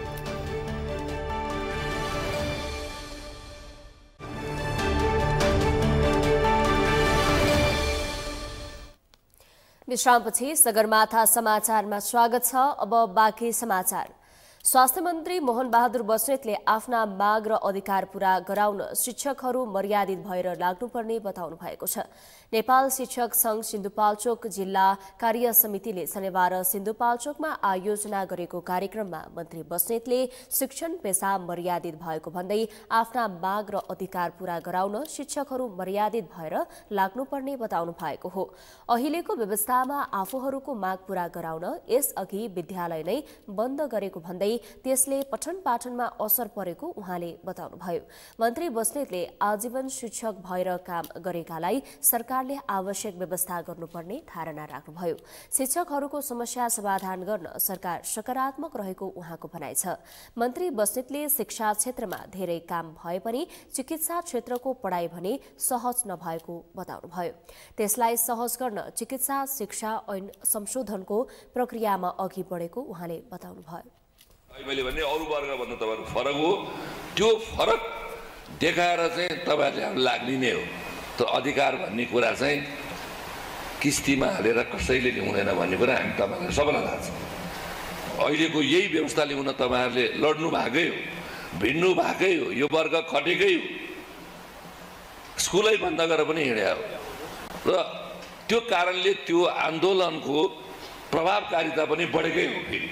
विश्रामपछि सगरमाथा समाचारमा स्वागत छ। अब बाँकी समाचार। स्वास्थ्य मन्त्री मोहन बहादुर बस्नेतले आफ्ना माग र अधिकार पूरा गराउन शिक्षकहरू मर्यादित भएर लाग्नुपर्ने बताउनु भएको छ। नेपाल शिक्षक संघ सिन्धुपाल्चोक जिल्ला कार्य समितिले शनिबार सिन्धुपाल्चोकमा आयोजना गरेको कार्यक्रममा मन्त्री बस्नेतले शिक्षण पेशा मर्यादित भएको भन्दै आफ्ना माग र अधिकार पूरा गराउन शिक्षकहरू मर्यादित भएर लाग्नुपर्ने बताउनु भएको हो। अहिलेको व्यवस्थामा आफूहरूको माग पूरा गराउन यसअघि विद्यालय नै बन्द गरेको भन्दै त्यसले पठन पाठनमा असर परेको उहाँले बताउनुभयो। मन्त्री बस्नेतले आजीवन शिक्षक भएर काम गरेकालाई सरकारले आवश्यक व्यवस्था गर्नुपर्ने धारणा राख्नुभयो। शिक्षकहरूको समस्या समाधान गर्न सरकार सकारात्मक रहेको उहाँको भनाइ छ। मन्त्री बस्नेतले शिक्षा क्षेत्रमा धेरै काम भए पनि चिकित्सा क्षेत्रको पढाइ भने सहज नभएको बताउनुभयो। त्यसलाई सहज गर्न चिकित्सा शिक्षा ऐन संशोधनको प्रक्रियामा अघि बढेको उहाँले बताउनुभयो। मैले भने अरू वर्गभन्दा तपाईँहरूको फरक हो, त्यो फरक देखाएर चाहिँ तपाईँहरूले हामीलाई लाग्ने हो। त्यो अधिकार भन्ने कुरा चाहिँ किस्तीमा हालेर कसैले ल्याउँदैन भन्ने कुरा हामी तपाईँहरूलाई सबैलाई थाहा छ। अहिलेको यही व्यवस्था ल्याउन तपाईँहरूले लड्नु भएकै हो, भिड्नु भएकै हो, यो वर्ग खटेकै हो, स्कुलै बन्द गरेर पनि हिँड्या हो र त्यो कारणले त्यो आन्दोलनको प्रभावकारिता पनि बढेकै हो। फेरि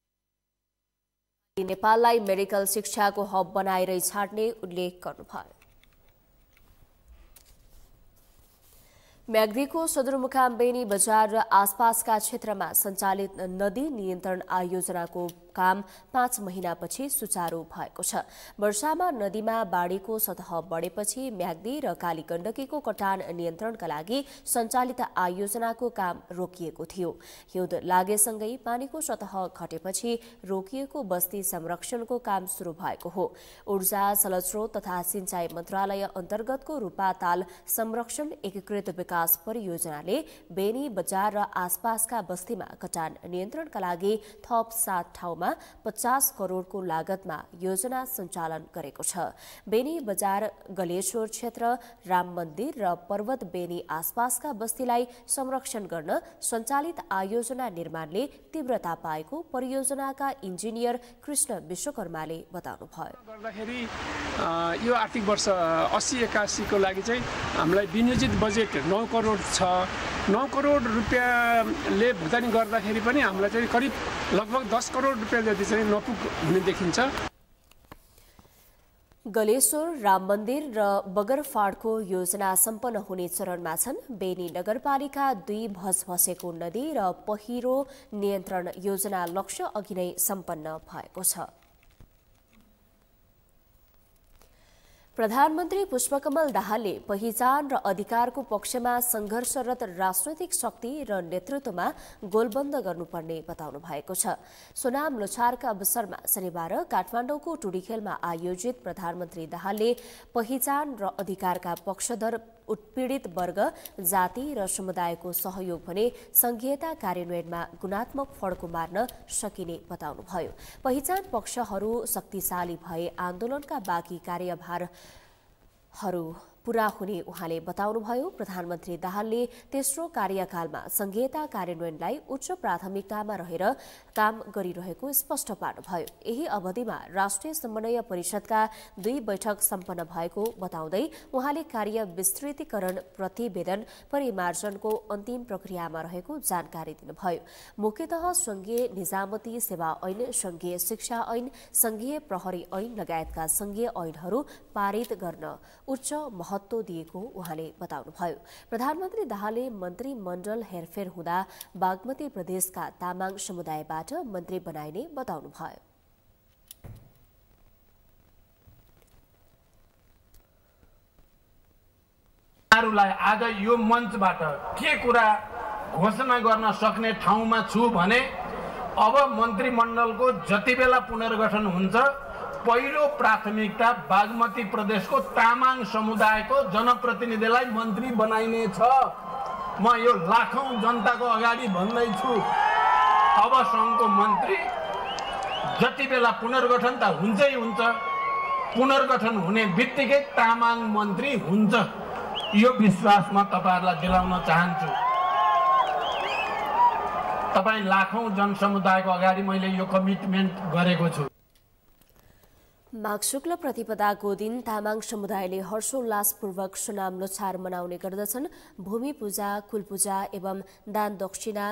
नेपाललाई मेडिकल शिक्षाको हब बनाएर छाड्ने उल्लेख गर्नुभयो। म्याग्दीको सदरमुकाम बेनी बजार र आसपासका क्षेत्रमा सञ्चालित नदी नियन्त्रण आयोजनाको काम 5 महिनापछि सुचारू भएको छ। वर्षामा नदीमा बाढीको सतह बढेपछि म्याग्दी र कालीगण्डकीको कटान नियन्त्रणका लागि सञ्चालित आयोजनाको काम रोकिएको थियो। हिउँद लागेसँगै पानीको सतह घटेपछि रोकिएको बस्ती संरक्षणको काम सुरु भएको हो। ऊर्जा, जलस्रोत तथा सिंचाई मन्त्रालय अन्तर्गतको रूपाताल संरक्षण एकीकृत विकास परियोजनाले बेनी बजार र आसपासका बस्तीमा कटान नियन्त्रणका लागि थप 7 ठाउँमा 50 करोडको लागतमा योजना सञ्चालन गरेको छ। बेनी बजार, गलेश्वर क्षेत्र, राम मन्दिर र पर्वत बेनी आसपासका बस्तीलाई संरक्षण गर्न सञ्चालित आयोजना निर्माणले तीव्रता पाएको परियोजनाका इन्जिनियर कृष्ण विश्वकर्माले बताउनुभयो। गर्दाखेरि यो आर्थिक वर्ष 80-81 को लागि चाहिँ हामीलाई विनियोजित बजेट 9 करोड छ। 9 करोड रुपियाँले भुक्तानी गर्दाखेरि पनि हामीलाई चाहिँ करिब लगभग 10 करोड रुपियाँ जति चाहिँ नपुग हुने देखिन्छ। गलेश्वर, राम मन्दिर र बगरफाडको योजना सम्पन्न हुने चरणमा छन्। बेनी नगरपालिका 2 भसभसेको नदी र पहिरो नियन्त्रण योजना लक्ष्य अघि नै सम्पन्न भएको छ। प्रधानमन्त्री पुष्पकमल दाहालले पहिचान र अधिकारको पक्षमा संघर्षरत राजनैतिक शक्ति र नेतृत्वमा गोलबन्द गर्नुपर्ने बताउनु भएको छ। सोनाम लोछारका अवसरमा शनिबार काठमाडौँको टुडीखेलमा आयोजित प्रधानमन्त्री दाहालले पहिचान र अधिकारका पक्षधर उत्पीडित वर्ग, जाति र समुदायको सहयोग भने संघीयता कार्यान्वयनमा गुणात्मक फड्को मार्न सकिने बताउनुभयो। पहिचान पक्षहरू शक्तिशाली भए आन्दोलनका बाँकी कार्यभारहरू पूरा हुने उहाँले बताउनुभयो। प्रधानमन्त्री दाहालले तेस्रो कार्यकालमा संघीयता कार्यान्वयनलाई उच्च प्राथमिकतामा रहेर काम गरिरहेको स्पष्ट पार्नुभयो। यही अवधिमा राष्ट्रिय समन्वय परिषदका 2 बैठक सम्पन्न भएको बताउँदै उहाँले कार्य विस्तृतीकरण प्रतिवेदन परिमार्जनको अन्तिम प्रक्रियामा रहेको जानकारी दिनुभयो। मुख्यतः संघीय निजामती सेवा ऐन, संघीय शिक्षा ऐन, संघीय प्रहरी ऐन लगायतका संघीय ऐनहरू पारित गर्न उच्च महत्व दिएको उहाँले बताउनुभयो। प्रधानमन्त्री दाहालले मन्त्रीमण्डल हेरफेर हुँदा बागमती प्रदेशका तामाङ समुदायबाट मन्त्री बनाइने बताउनुभयो। आज यो मञ्चबाट के कुरा घोषणा गर्न सक्ने ठाउँमा छु भने अब मन्त्रीमण्डलको जति बेला पुनर्गठन हुन्छ पहिलो प्राथमिकता बागमती प्रदेशको तामाङ समुदायको जनप्रतिनिधिलाई मन्त्री बनाइने छ। म यो लाखौं जनताको अगाडि भन्दैछु। अब सङ्घको मन्त्री जति बेला पुनर्गठन त हुन्छै हुन्छ, पुनर्गठन हुने बित्तिकै तामाङ मन्त्री हुन्छ। यो विश्वास म तपाईहरुलाई दिलाउन चाहन्छु। तपाई लाखौं जनसमुदायको अगाडि मैले यो कमिटमेन्ट गरेको छु। माघ शुक्ल प्रतिपदाको दिन तामाङ समुदायले हर्षोल्लासपूर्वक सोनाम लोछार मनाउने गर्दछन्। भूमि पूजा, कुल पूजा एवं दान दक्षिणा,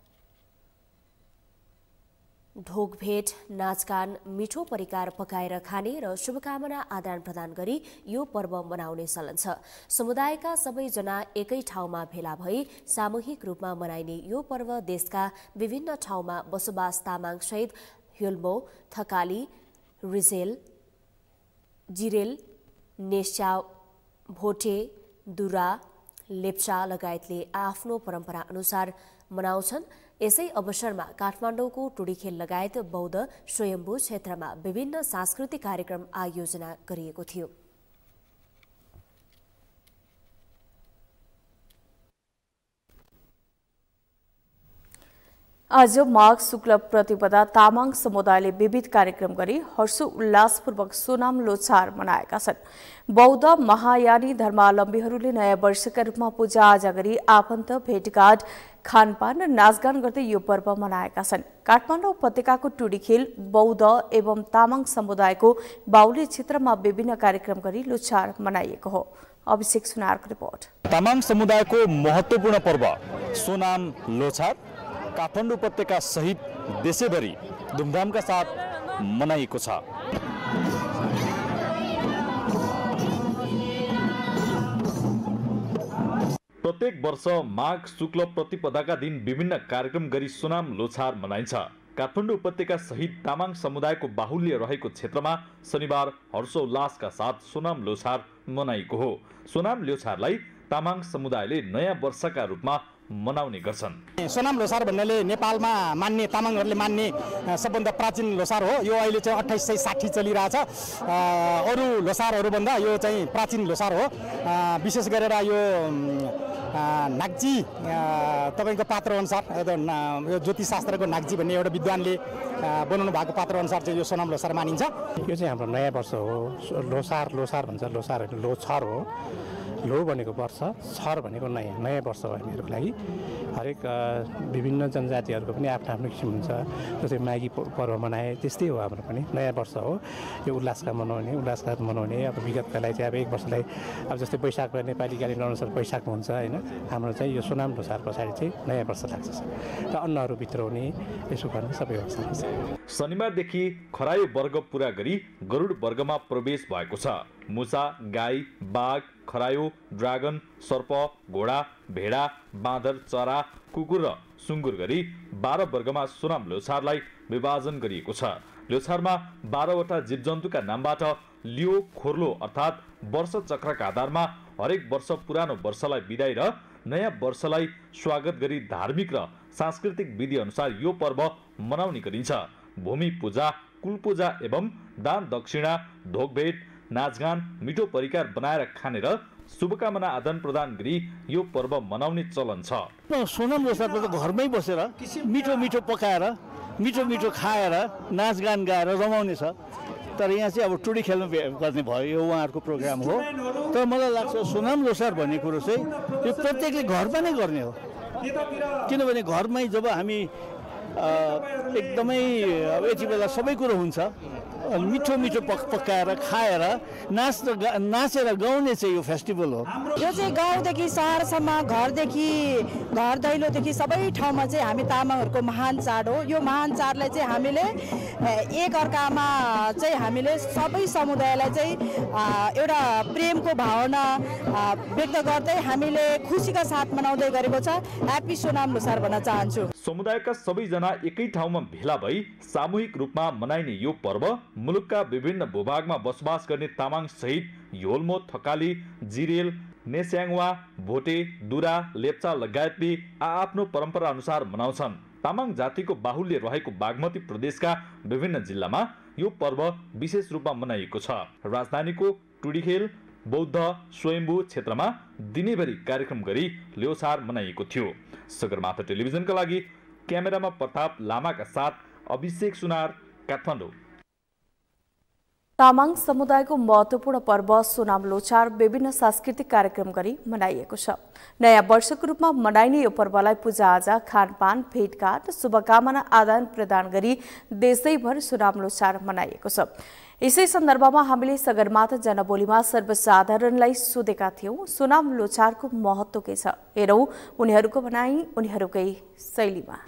ढोकभेट, नाचगान, मिठो परिकार पकाएर खाने र शुभकामना आदान प्रदान गरी यो पर्व मनाउने चलन छ। समुदायका सबैजना एकै ठाउँमा भेला भई सामूहिक रूपमा मनाइने यो पर्व देशका विभिन्न ठाउँमा बसोबास तामाङ सहित ह्योल्मो, थकाली, रिजेल, जिरेल, नेस्या, भोटे, दुरा, लेप्चा लगायतले आफ्नो परम्परा अनुसार मनाउँछन्। यसै अवसरमा काठमाडौँको टुडीखेल लगायत बौद्ध स्वयम्भू क्षेत्रमा विभिन्न सांस्कृतिक कार्यक्रम आयोजना गरिएको थियो। आज माघ शुक्ल प्रतिपदा तामाङ समुदायले विविध कार्यक्रम गरी हर्षोल्लासपूर्वक सोनाम लोछार मनाएका छन्। बौद्ध महायानी धर्मावलम्बीहरूले नयाँ वर्षका रूपमा पूजाआजा गरी आफन्त भेटघाट खानपान र नाचगान गर्दै यो पर्व मनाएका छन्। काठमाडौँ उपत्यकाको टुडीखेल बौद्ध एवं तामाङ समुदायको बाहुल्य क्षेत्रमा विभिन्न कार्यक्रम गरी लोछार मनाइएको हो। अभिषेक सुनारको रिपोर्ट। तामाङ समुदायको महत्त्वपूर्ण पर्व सोनाम लोछार काठमाडौँ उपत्यका सहित देशैभरि धुमधामका साथ मनाइएको छ। प्रत्येक वर्ष माघ शुक्ल प्रतिपदाका दिन विभिन्न कार्यक्रम गरी सोनाम लोछार मनाइन्छ। काठमाडौँ उपत्यका सहित तामाङ समुदायको बाहुल्य रहेको क्षेत्रमा शनिबार हर्षोल्लासका साथ सोनाम लोछार मनाइएको हो। सोनाम लोछारलाई तामाङ समुदायले नयाँ वर्षका रूपमा मनाउने गर्छन्। सोनाम लोसार भन्नाले नेपालमा मान्ने तामाङहरूले मान्ने सबभन्दा प्राचीन लोसार हो। यो अहिले चाहिँ 2860 चलिरहेछ। अरू लोसारहरूभन्दा यो चाहिँ प्राचीन लोसार हो। विशेष गरेर यो नाग्जी तपाईँको पात्र अनुसार यो ज्योतिषशास्त्रको नाग्जी भन्ने एउटा विद्वानले बनाउनु भएको पात्र अनुसार चाहिँ यो सोनाम लोसार मानिन्छ। यो चाहिँ हाम्रो नयाँ वर्ष हो। लोसार भन्छ। लोसार लोछार हो। लो भनेको वर्ष, छर भनेको नयाँ वर्ष हो। हामीहरूको लागि हरेक विभिन्न जनजातिहरूको पनि आफ्नो आफ्नो किसिम हुन्छ। जस्तै माघी पर्व मनाए त्यस्तै हो। हाम्रो पनि नयाँ वर्ष हो। यो उल्लासका मनाउने अब विगतकालाई चाहिँ अब एक वर्षलाई अब जस्तै वैशाख नेपाली क्यालेन्डर अनुसार वैशाखमा हुन्छ होइन। हाम्रो चाहिँ यो सोनाम लोसार पछाडि चाहिँ नयाँ वर्ष लाग्छ र अन्नहरू भित्राउने यसो गर्ने सबै अवस्था हुन्छ। शनिबारदेखि खरायो वर्ग पुरा गरी गरुड वर्गमा प्रवेश भएको छ। मुसा, गाई, बाघ, खरायो, ड्रागन, सर्प, घोडा, भेडा, बाँदर, चरा, कुकुर र सुँगुर गरी 12 वर्गमा सोनाम लोछारलाई विभाजन गरिएको छ। लोछारमा 12वटा जीवजन्तुका नामबाट लियो खोर्लो अर्थात् वर्ष चक्रका आधारमा हरेक वर्ष पुरानो वर्षलाई बिदाई र नयाँ वर्षलाई स्वागत गरी धार्मिक र सांस्कृतिक विधि अनुसार यो पर्व मनाउने गरिन्छ। भूमि पूजा, कुल पूजा एवं दान दक्षिणा, ढोकभेट, नाचगान, मिठो परिकार बनाएर खाने र शुभकामना आदान प्रदान गरी यो पर्व मनाउने चलन छ। सोनाम लोसारमा त घरमै बसेर मिठो मिठो पकाएर मिठो मिठो खाएर नाचगान गाएर रमाउने छ। तर यहाँ चाहिँ अब टुडी खेल्नु गर्ने भयो। यो उहाँहरूको प्रोग्राम हो। तर मलाई लाग्छ सोनाम लोसार भन्ने कुरो चाहिँ यो प्रत्येकले घरमा नै गर्ने हो। किनभने घरमै जब हामी एकदमै यति बेला सबै कुरो हुन्छ मिठो मिठो पकाएर खाएर नाचेर गाउने चाहिँ यो फेस्टिभल हो। यो चाहिँ गाउँदेखि सहरसम्म घरदेखि घर दैलोदेखि सबै ठाउँमा चाहिँ हामी तामाङहरूको महान चाड हो। यो महान चाडलाई चाहिँ हामीले एक अर्कामा चाहिँ हामीले सबै समुदायलाई चाहिँ एउटा प्रेमको भावना व्यक्त गर्दै हामीले खुसीका साथ मनाउँदै गरेको छ। ह्याप्पी सोनाम लोसार भन्न चाहन्छु। समुदायका सबैजना एकै ठाउँमा भेला भई सामूहिक रूपमा मनाइने यो पर्व मुलुकका विभिन्न भूभागमा बसोबास गर्ने तामाङ सहित योल्मो, थकाली, जिरेल, नेस्याङवा, भोटे, दुरा, लेप्चा लगायतले आआफ्नो परम्परा अनुसार मनाउँछन्। तामाङ जातिको बाहुल्य रहेको बागमती प्रदेशका विभिन्न जिल्लामा यो पर्व विशेष रूपमा मनाइएको छ। राजधानीको टुडीखेल बौद्ध स्वयम्भू क्षेत्रमा दिनैभरि कार्यक्रम गरी लोछार मनाइएको थियो। सगरमाथा टेलिभिजनका लागि क्यामेरामा प्रताप लामाका साथ अभिषेक सुनार, काठमाडौँ। तामाङ समुदायको महत्त्वपूर्ण पर्व सोनाम लोछार विभिन्न सांस्कृतिक कार्यक्रम गरी मनाइएको छ। नयाँ वर्षको रूपमा मनाइने यो पर्वलाई पूजाआजा, खानपान, भेटघाट, शुभकामना आदान प्रदान गरी देशैभर सोनाम लोछार मनाइएको छ। यसै सन्दर्भमा हामीले सगरमाथा जनबोलीमा सर्वसाधारणलाई सोधेका थियौं, सोनाम लोछारको महत्त्व के छ? हेरौं उनीहरूको भनाई उनीहरूकै शैलीमा।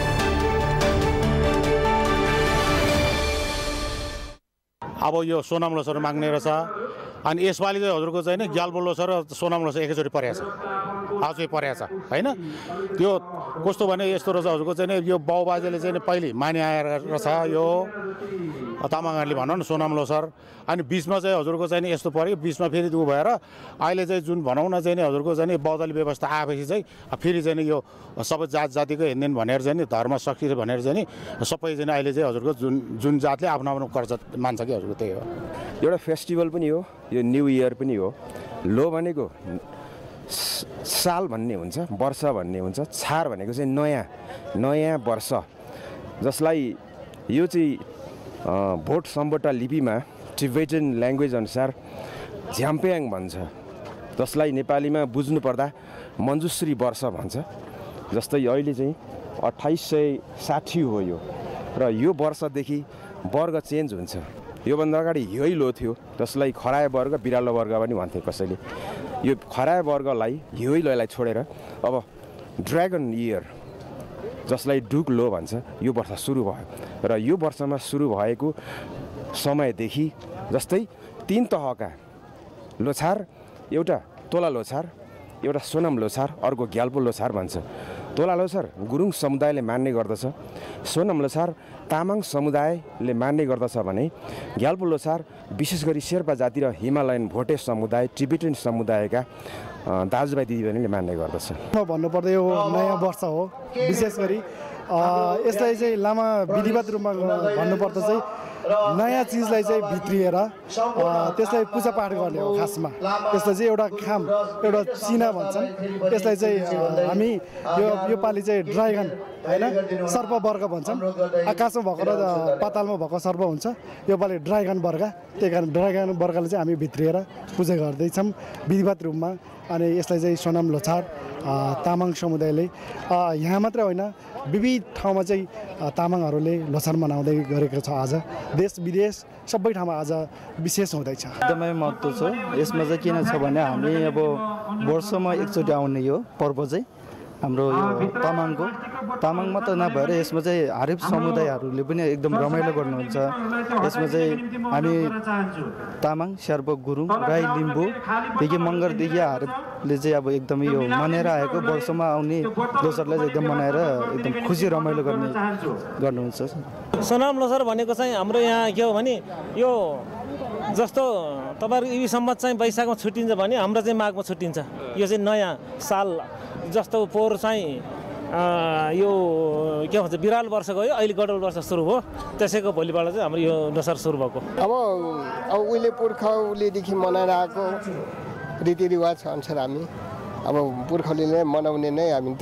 अब यो सोनाम लोछार माग्ने रहेछ अनि यसपालि चाहिँ हजुरको चाहिँ नि ग्याल्बो लोछार र सोनाम लोछार एकैचोटि परेको छ। आज चाहिँ परेको छ होइन। त्यो कस्तो भने यस्तो रहेछ हजुरको चाहिँ नि यो बाउबाजेले चाहिँ पहिले मानिआएर रहेछ यो तामाङहरूले भनौँ न सोनाम लोछार। अनि बिचमा चाहिँ हजुरको चाहिँ नि यस्तो पऱ्यो, बिचमा फेरि उ भएर अहिले चाहिँ जुन भनौँ न चाहिँ नि हजुरको चाहिँ नि बौद्धली व्यवस्था आएपछि चाहिँ फेरि चाहिँ नि यो सबै जातिको हेनदेन भनेर चाहिँ नि धर्म शक्ति भनेर चाहिँ नि सबै चाहिँ अहिले चाहिँ हजुरको जुन जातले आफ्नो आफ्नो कर्ज मान्छ कि हजुरको त्यही हो। एउटा फेस्टिभल पनि हो, यो न्यू इयर पनि हो। लो भनेको साल भन्ने हुन्छ, वर्ष भन्ने हुन्छ, छार भनेको चाहिँ नयाँ वर्ष, जसलाई यो चाहिँ भोट सम्बोटा लिपिमा टिबेटन ल्याङ्ग्वेज अनुसार झ्याम्प्याङ भन्छ, जसलाई नेपालीमा बुझ्नुपर्दा मञ्जुश्री वर्ष भन्छ। जस्तै अहिले चाहिँ 2860 हो यो, र यो वर्षदेखि वर्ग चेन्ज हुन्छ। योभन्दा अगाडि यही लो थियो, जसलाई खराय वर्ग बिरालो वर्ग पनि भन्थे कसैले। यो खराय वर्गलाई यही लोलाई छोडेर अब ड्र्यागन इयर, जसलाई डुक लो भन्छ, यो वर्ष सुरु भयो। र यो वर्षमा सुरु भएको समयदेखि जस्तै 3 तहका लोछार, एउटा तोला लोछार, एउटा सोनाम लोछार, अर्को ग्याल्पो लोछार भन्छ। तोला लोछार गुरुङ समुदायले मान्ने गर्दछ, सोनाम लोछार तामाङ समुदायले मान्ने गर्दछ भने ग्याल्पो लोछार विशेष गरी शेर्पा जाति र हिमालयन भोटे समुदाय, टिबेटन समुदायका दाजुभाइ दिदीबहिनीले मान्ने गर्दछ। भन्नुपर्दा यो नयाँ वर्ष हो, विशेष गरी यसलाई चाहिँ लामा विधिवत रूपमा भन्नुपर्दा चाहिँ नयाँ चिजलाई चाहिँ भित्रिएर त्यसलाई पूजापाठ गर्ने हो। खासमा त्यसलाई चाहिँ एउटा खाम, एउटा चिना भन्छन्। त्यसलाई चाहिँ हामी यो पालि चाहिँ ड्राइगन होइन, सर्प वर्ग भन्छन्। आकाशमा भएको र पातालमा भएको सर्प हुन्छ, यो पालि ड्राइगन वर्ग। त्यही कारण ड्राइगन वर्गलाई चाहिँ हामी भित्रिएर पूजा गर्दैछौँ विधिवत रूपमा। अनि यसलाई चाहिँ सोनाम लोछार तामाङ समुदायले यहाँ मात्रै होइन, विविध ठाउँमा चाहिँ तामाङहरूले लोछार मनाउँदै गरेको छ। आज देश विदेश सबै ठाउँमा आज विशेष हुँदैछ। एकदमै महत्त्व छ यसमा चाहिँ। किन छ भने हामी अब वर्षमा एकचोटि आउने यो पर्व चाहिँ हाम्रो यो तामाङ मात्र नभएर यसमा चाहिँ हरेक समुदायहरूले पनि एकदम रमाइलो गर्नुहुन्छ। यसमा चाहिँ हामी तामाङ, शेर्पा, गुरुङ, राई, लिम्बूदेखि मगरदेखि हरेकले चाहिँ अब एकदम यो मनाएर आएको वर्षमा आउने लोसारलाई एकदम मनाएर एकदम खुसी रमाइलो गर्नुहुन्छ। सोनाम लोसार भनेको चाहिँ हाम्रो यहाँ के हो भने यो जस्तो तपाईँहरूको यी सम्मत चाहिँ वैशाखमा छुट्टिन्छ भने हाम्रो चाहिँ माघमा छुट्टिन्छ। यो चाहिँ नयाँ साल जस्तो पोहोर चाहिँ यो के भन्छ बिराल वर्ष गयो, अहिले गडल वर्ष सुरु भयो, त्यसैको भोलिबाट चाहिँ हाम्रो यो लोसार सुरु भएको। अब उहिले पुर्खौलीदेखि मनाएर आएको रीतिरिवाज अनुसार हामी अब पुर्खौलीले मनाउने नै हामी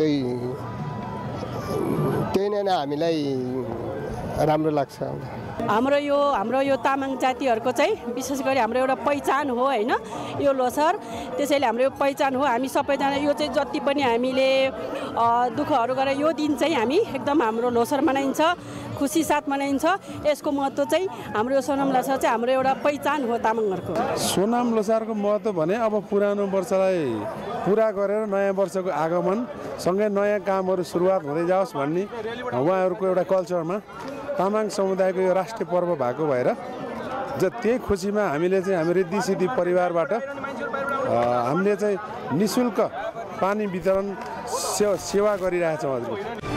त्यही नै हामीलाई राम्रो लाग्छ। हाम्रो यो तामाङ जातिहरूको चाहिँ विशेष गरी हाम्रो एउटा पहिचान हो होइन यो लोसार। त्यसैले हाम्रो यो पहिचान हो। हामी सबैजना यो चाहिँ जति पनि हामीले दुःखहरू गरेर यो दिन चाहिँ हामी एकदम हाम्रो लोसार मनाइन्छ, खुसी साथ मनाइन्छ। यसको महत्त्व चाहिँ हाम्रो यो सोनाम लोसार चाहिँ हाम्रो एउटा पहिचान हो तामाङहरूको। सोनाम लोसारको महत्त्व भने अब पुरानो वर्षलाई पुरा गरेर नयाँ वर्षको आगमन सँगै नयाँ कामहरू सुरुवात हुँदै जाओस् भन्ने उहाँहरूको एउटा कल्चरमा तामाङ समुदायको यो राष्ट्रिय पर्व भएको भएर त्यही खुसीमा हामीले चाहिँ हामी रिद्धि सिद्धि परिवारबाट हामीले चाहिँ निःशुल्क पानी वितरण सेवा गरिरहेछौँ। हजुर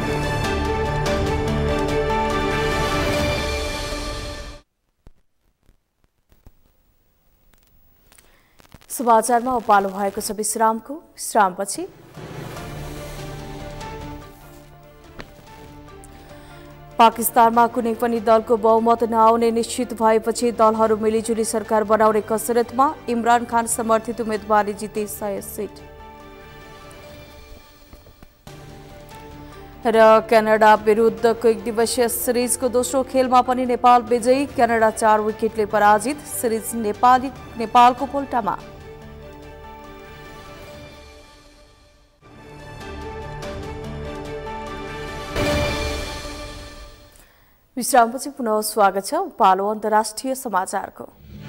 समाचारमा पालो भएको छ विश्रामको। विश्रामपछि पाकिस्तानमा कुनै पनि दलको बहुमत नआउने निश्चित भएपछि दलहरू मिलिजुली सरकार बनाउने कसरतमा। इमरान खान समर्थित उम्मेदवारले जिते 100 सिट। र क्यानाडा विरुद्धको 1 दिवसीय सिरिजको दोस्रो खेलमा पनि नेपाल विजयी। क्यानाडा 4 विकेटले पराजित। सिरिज नेपालको पोल्टामा। विश्रामपछि पुनः स्वागत छ। पालो अन्तर्राष्ट्रिय समाचारको।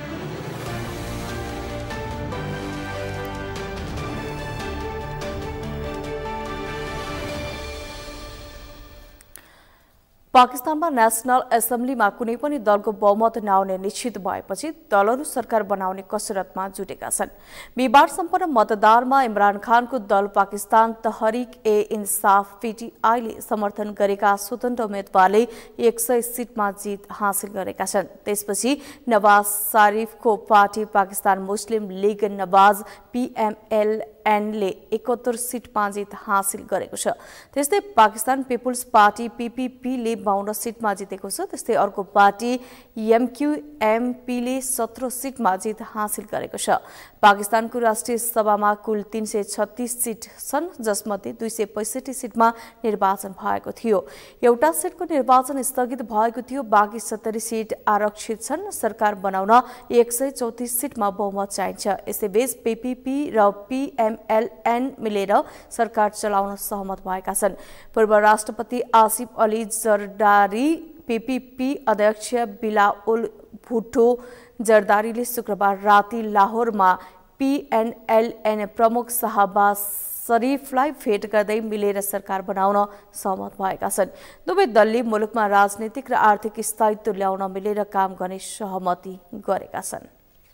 पाकिस्तानमा नेशनल एसेम्ब्लीमा कुनै पनि दलको बहुमत नआउने निश्चित भएपछि दलहरू सरकार बनाउने कसरतमा जुटेका छन्। बिहिबार सम्पन्न मतदानमा इमरान खानको दल पाकिस्तान तहरिक ए इन्साफ पीटीआईले समर्थन गरेका स्वतन्त्र उम्मेदवारले 100 सिटमा जित हासिल गरेका छन्। त्यसपछि नवाज शरीफको पार्टी Pakistan Muslim League Nawaz PML PMLN-ले 71 सिटमा जित हासिल गरेको छ। त्यस्तै पाकिस्तान पिपुल्स पार्टी PPP-ले 52 सिटमा जितेको छ। त्यस्तै अर्को पार्टी MQMP-ले 17 सिटमा जित हासिल गरेको छ। पाकिस्तानको राष्ट्रिय सभामा कुल 336 सिट छन्, जसमध्ये 265 सिटमा निर्वाचन भएको थियो। एउटा सिटको निर्वाचन स्थगित भएको थियो, बाँकी 70 सिट आरक्षित छन्। सरकार बनाउन 134 सिटमा बहुमत चाहिन्छ। यसैबीच PPP र PMLN मिलेर सरकार चलाउन सहमत भएका छन्। पूर्व राष्ट्रपति आसिफ अली जरदारी, PPP अध्यक्ष बिलाउल भुट्टो जरदारीले शुक्रबार राति लाहोरमा PMLN प्रमुख शाहबाज शरीफलाई भेट गर्दै मिलेर सरकार बनाउन सहमत भएका छन्। दुवै दलले मुलुकमा राजनीतिक र आर्थिक स्थायित्व ल्याउन मिलेर काम गर्ने सहमति गरेका छन्।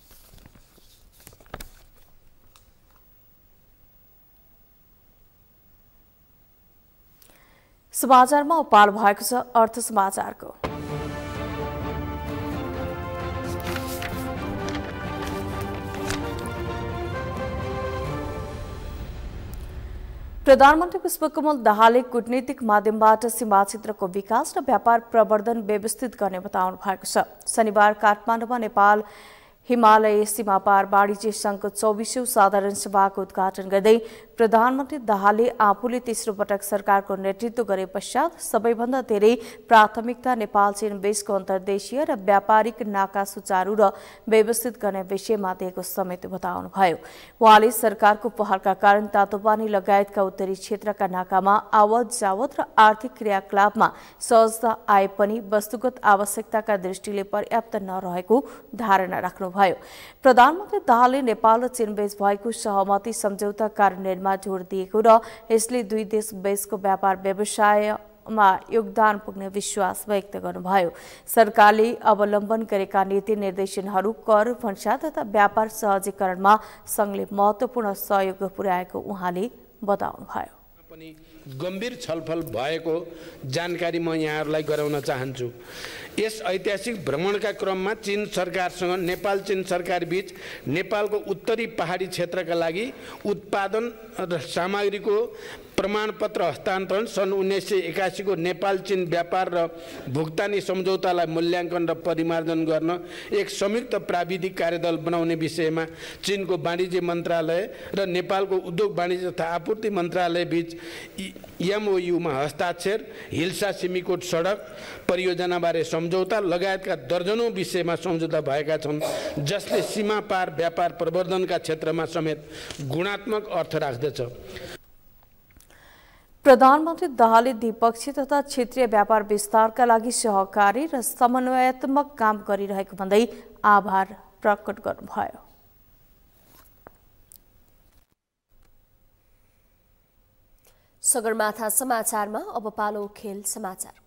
समाचारमा उपाल भएको छ अर्थ समाचारको। प्रधानमन्त्री पुष्पकमल दाहालले कूटनीतिक माध्यमबाट सीमा क्षेत्रको विकास र व्यापार प्रवर्धन व्यवस्थित गर्ने बताउनु भएको छ। शनिबार काठमाडौँमा नेपाल हिमालय सीमापार वाणिज्य संघको 24औं साधारण सभाको उद्घाटन गर्दै प्रधानमन्त्री दाहालले आफूले तेस्रो पटक सरकारको नेतृत्व गरे पश्चात सबैभन्दा धेरै प्राथमिकता नेपाल चीन बीचको अन्तर्देशीय र व्यापारिक नाका सुचारू र व्यवस्थित गर्ने विषयमा दिएको समेत बताउनुभयो। उहाँले सरकारको पहलका कारण तातोपानी लगायतका उत्तरी क्षेत्रका नाकामा आवत जावत र आर्थिक क्रियाकलापमा सहजता आए पनि वस्तुगत आवश्यकताका दृष्टिले पर्याप्त नरहेको धारणा राख्नुभयो। प्रधानमन्त्री दाहालले नेपाल र चीनबीच भएको सहमति सम्झौता कार्यान्वयनमा जोड दिएको र यसले दुई देश बीचको व्यापार व्यवसायमा योगदान पुग्ने विश्वास व्यक्त गर्नुभयो। सरकारले अवलम्बन गरेका नीति निर्देशनहरू कर भन्सा तथा व्यापार सहजीकरणमा संघले महत्वपूर्ण सहयोग पुर्याएको उहाँले बताउनुभयो। गम्भीर छलफल भएको जानकारी म यहाँहरूलाई गराउन चाहन्छु। यस ऐतिहासिक भ्रमणका क्रममा चीन सरकारसँग नेपाल चीन सरकार बीच नेपालको उत्तरी पहाडी क्षेत्रका लागि उत्पादन र सामग्रीको प्रमाणपत्र हस्तान्तरण सन् 1981 को नेपाल चीन व्यापार र भुक्तानी सम्झौतालाई मूल्याङ्कन र परिमार्जन गर्न एक संयुक्त प्राविधिक कार्यदल बनाउने विषयमा चीनको वाणिज्य मन्त्रालय र नेपालको उद्योग वाणिज्य तथा आपूर्ति मन्त्रालय बीच MOU मा हस्ताक्षर, हिल्सा सिमीकोट सडक परियोजनाबारे सम्झौता लगायतका दर्जनौं विषयमा सम्झौता भएका छन्, जसले सीमा पार व्यापार प्रवर्धनका क्षेत्रमा समेत गुणात्मक अर्थ राख्दछ। प्रधानमन्त्री दाहालले द्विपक्षीय तथा क्षेत्रीय व्यापार विस्तारका लागि सहकारी र समन्वयात्मक काम गरिरहेको भन्दै आभार प्रकट गर्नुभयो। सगरमाथा समाचारमा अब पालो खेल समाचारको।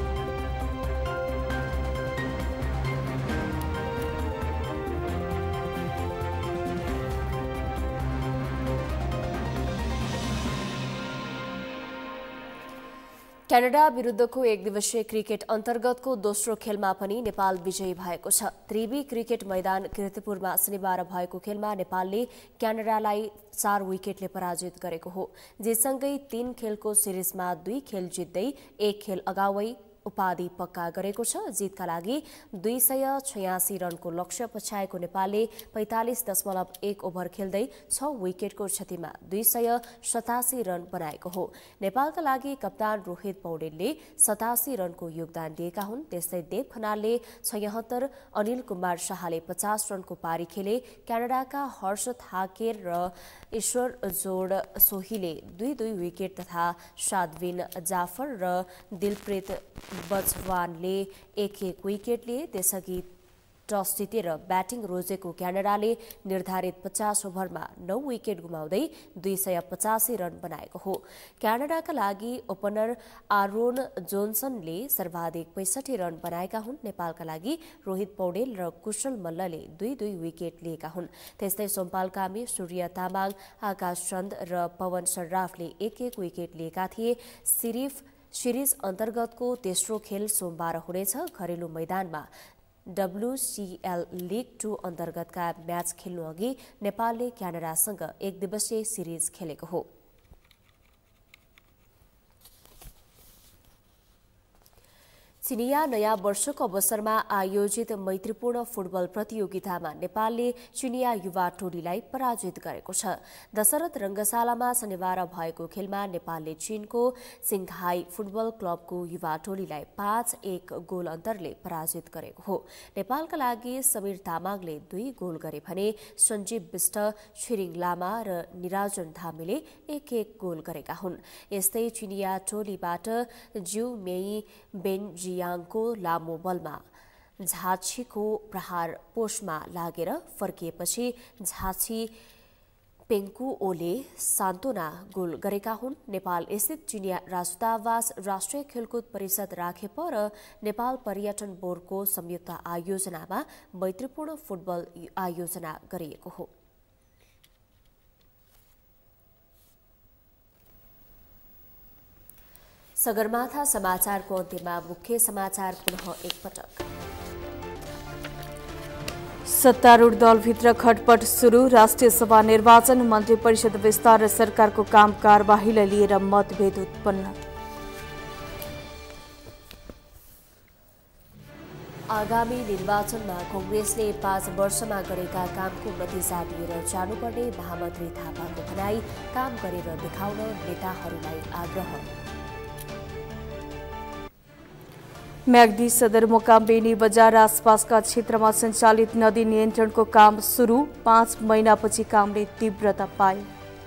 क्यानाडा विरुद्धको एकदिवसीय क्रिकेट अन्तर्गतको दोस्रो खेलमा पनि नेपाल विजयी भएको छ। त्रिवी क्रिकेट मैदान कीर्तिपुरमा शनिबार भएको खेलमा नेपालले क्यानाडालाई 4 विकेटले पराजित गरेको हो। जितसँगै 3 खेलको सिरिजमा 2 खेल जित्दै 1 खेल अगावै उपाधि पक्का गरेको छ। जितका लागि 286 रनको लक्ष्य पछ्याएको नेपालले 45.1 ओभर खेल्दै 6 विकेटको क्षतिमा 287 रन बनाएको हो। नेपालका लागि कप्तान रोहित पौडेलले 87 रनको योगदान दिएका हुन्। त्यस्तै देव खनालले 76, अनिल कुमार शाहले 50 रनको पारी खेले। क्यानाडाका हर्ष थाकेर र ईश्वर जोड सोहीले 2-2 विकेट तथा सादविन जाफर र दिलप्रीत बचवानले 1-1 विकेट लिए। त्यसअघि टस जितेर ब्याटिङ रोजेको क्यानाडाले निर्धारित 50 ओभरमा 9 विकेट गुमाउँदै 285 रन बनाएको हो। क्यानाडाका लागि ओपनर आरोन जोन्सनले सर्वाधिक 65 रन बनाएका हुन्। नेपालका लागि रोहित पौडेल र कुशल मल्लले 2-2 विकेट लिएका हुन्। त्यस्तै सोमपाल कामी, सूर्य तामाङ, आकाश चन्द र पवन सर्राफले 1-1 विकेट लिएका थिए। सिरिज अन्तर्गतको तेस्रो खेल सोमबार हुनेछ। घरेलु मैदानमा WCL लिग 2 अन्तर्गतका म्याच खेल्नु अघि नेपालले क्यानाडासँग 1 दिवसीय सिरिज खेलेको हो। चिनिया नयाँ वर्षको अवसरमा आयोजित मैत्रीपूर्ण फुटबल प्रतियोगितामा नेपालले चिनिया युवा टोलीलाई पराजित गरेको छ। दशरथ रंगशालामा शनिबार भएको खेलमा नेपालले चीनको सिंघाई फुटबल क्लबको युवा टोलीलाई 5-1 गोल अन्तरले पराजित गरेको हो। नेपालका लागि समीर तामाङले 2 गोल गरे भने सञ्जीव विष्ट, छिरिङ लामा र निराजन धामीले 1-1 गोल गरेका हुन्। यस्तै चिनिया टोलीबाट ज्यू मेई बेन जियाङको लामो बलमा झाछीको प्रहार पोस्टमा लागेर फर्किएपछि झाछी पेङ्कुओले सान्तोना गोल गरेका हुन्। नेपाल स्थित चिनिया राजदूतावास राष्ट्रिय खेलकुद परिषद राखेप र नेपाल पर्यटन बोर्डको संयुक्त आयोजनामा मैत्रीपूर्ण फुटबल आयोजना गरिएको हो। सगरमाथा समाचारको अन्त्यमा मुख्य समाचार पुनः एकपटक। सत्तारूढ दलभित्र खटपट सुरु। राष्ट्रिय सभा निर्वाचन, मन्त्री परिषद विस्तार र सरकारको काम कारबाहीलाई लिएर मतभेद उत्पन्न। आगामी निर्वाचनमा कांग्रेसले 5 वर्षमा गरेका कामको नतिजा लिएर जानुपर्ने महामन्त्री थापाको भनाई। काम गरेर देखाउन नेताहरूलाई आग्रह। म्याग्दी सदरमुकाम बेनी बजार आसपासका क्षेत्रमा सञ्चालित नदी नियन्त्रणको काम सुरु। 5 महिनापछि कामले तीव्रता पायो।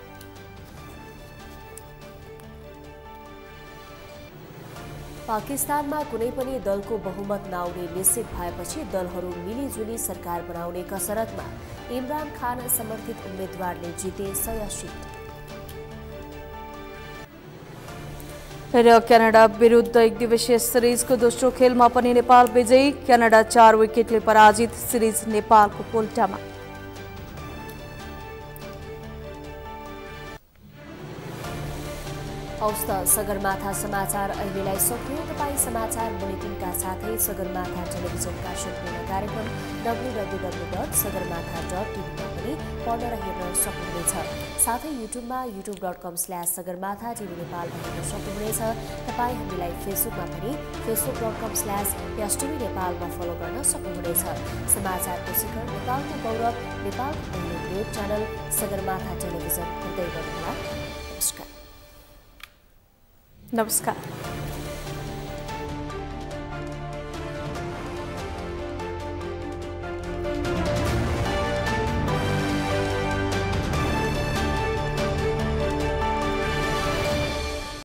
पाकिस्तानमा कुनै पनि दलको बहुमत नआउने निश्चित भएपछि दलहरू मिलिजुली सरकार बनाउने कसरतमा। इमरान खान समर्थित उम्मेद्वारले जिते 100 सीट। र क्यानाडा विरुद्ध 1 दिवसीय सिरिजको दोस्रो खेलमा पनि नेपाल विजयी। क्यानाडा 4 विकेटले पराजित। सिरिज नेपालको पोल्टामा। हवस् त सगरमाथा समाचार अहिलेलाई सकियो। तपाईँ समाचार बुलेटिनका साथै सगरमाथा टेलिभिजनका सम्पूर्ण कार्यक्रम www.sagarmatha.tv मा पनि पढ्न र हेर्न सक्नुहुनेछ। साथै युट्युबमा youtube.com/sagarmatha TV नेपाल हेर्न सक्नुहुनेछ। तपाईँ हामीलाई फेसबुकमा पनि facebook.com/STV नेपालमा फलो गर्न सक्नुहुनेछ। समाचारको शिखर, नेपालको गौरव, नेपालको पहिलो न्युज च्यानल सगरमाथा टेलिभिजन हेर्दै गर्नुहोला। नमस्कार। नमस्कार।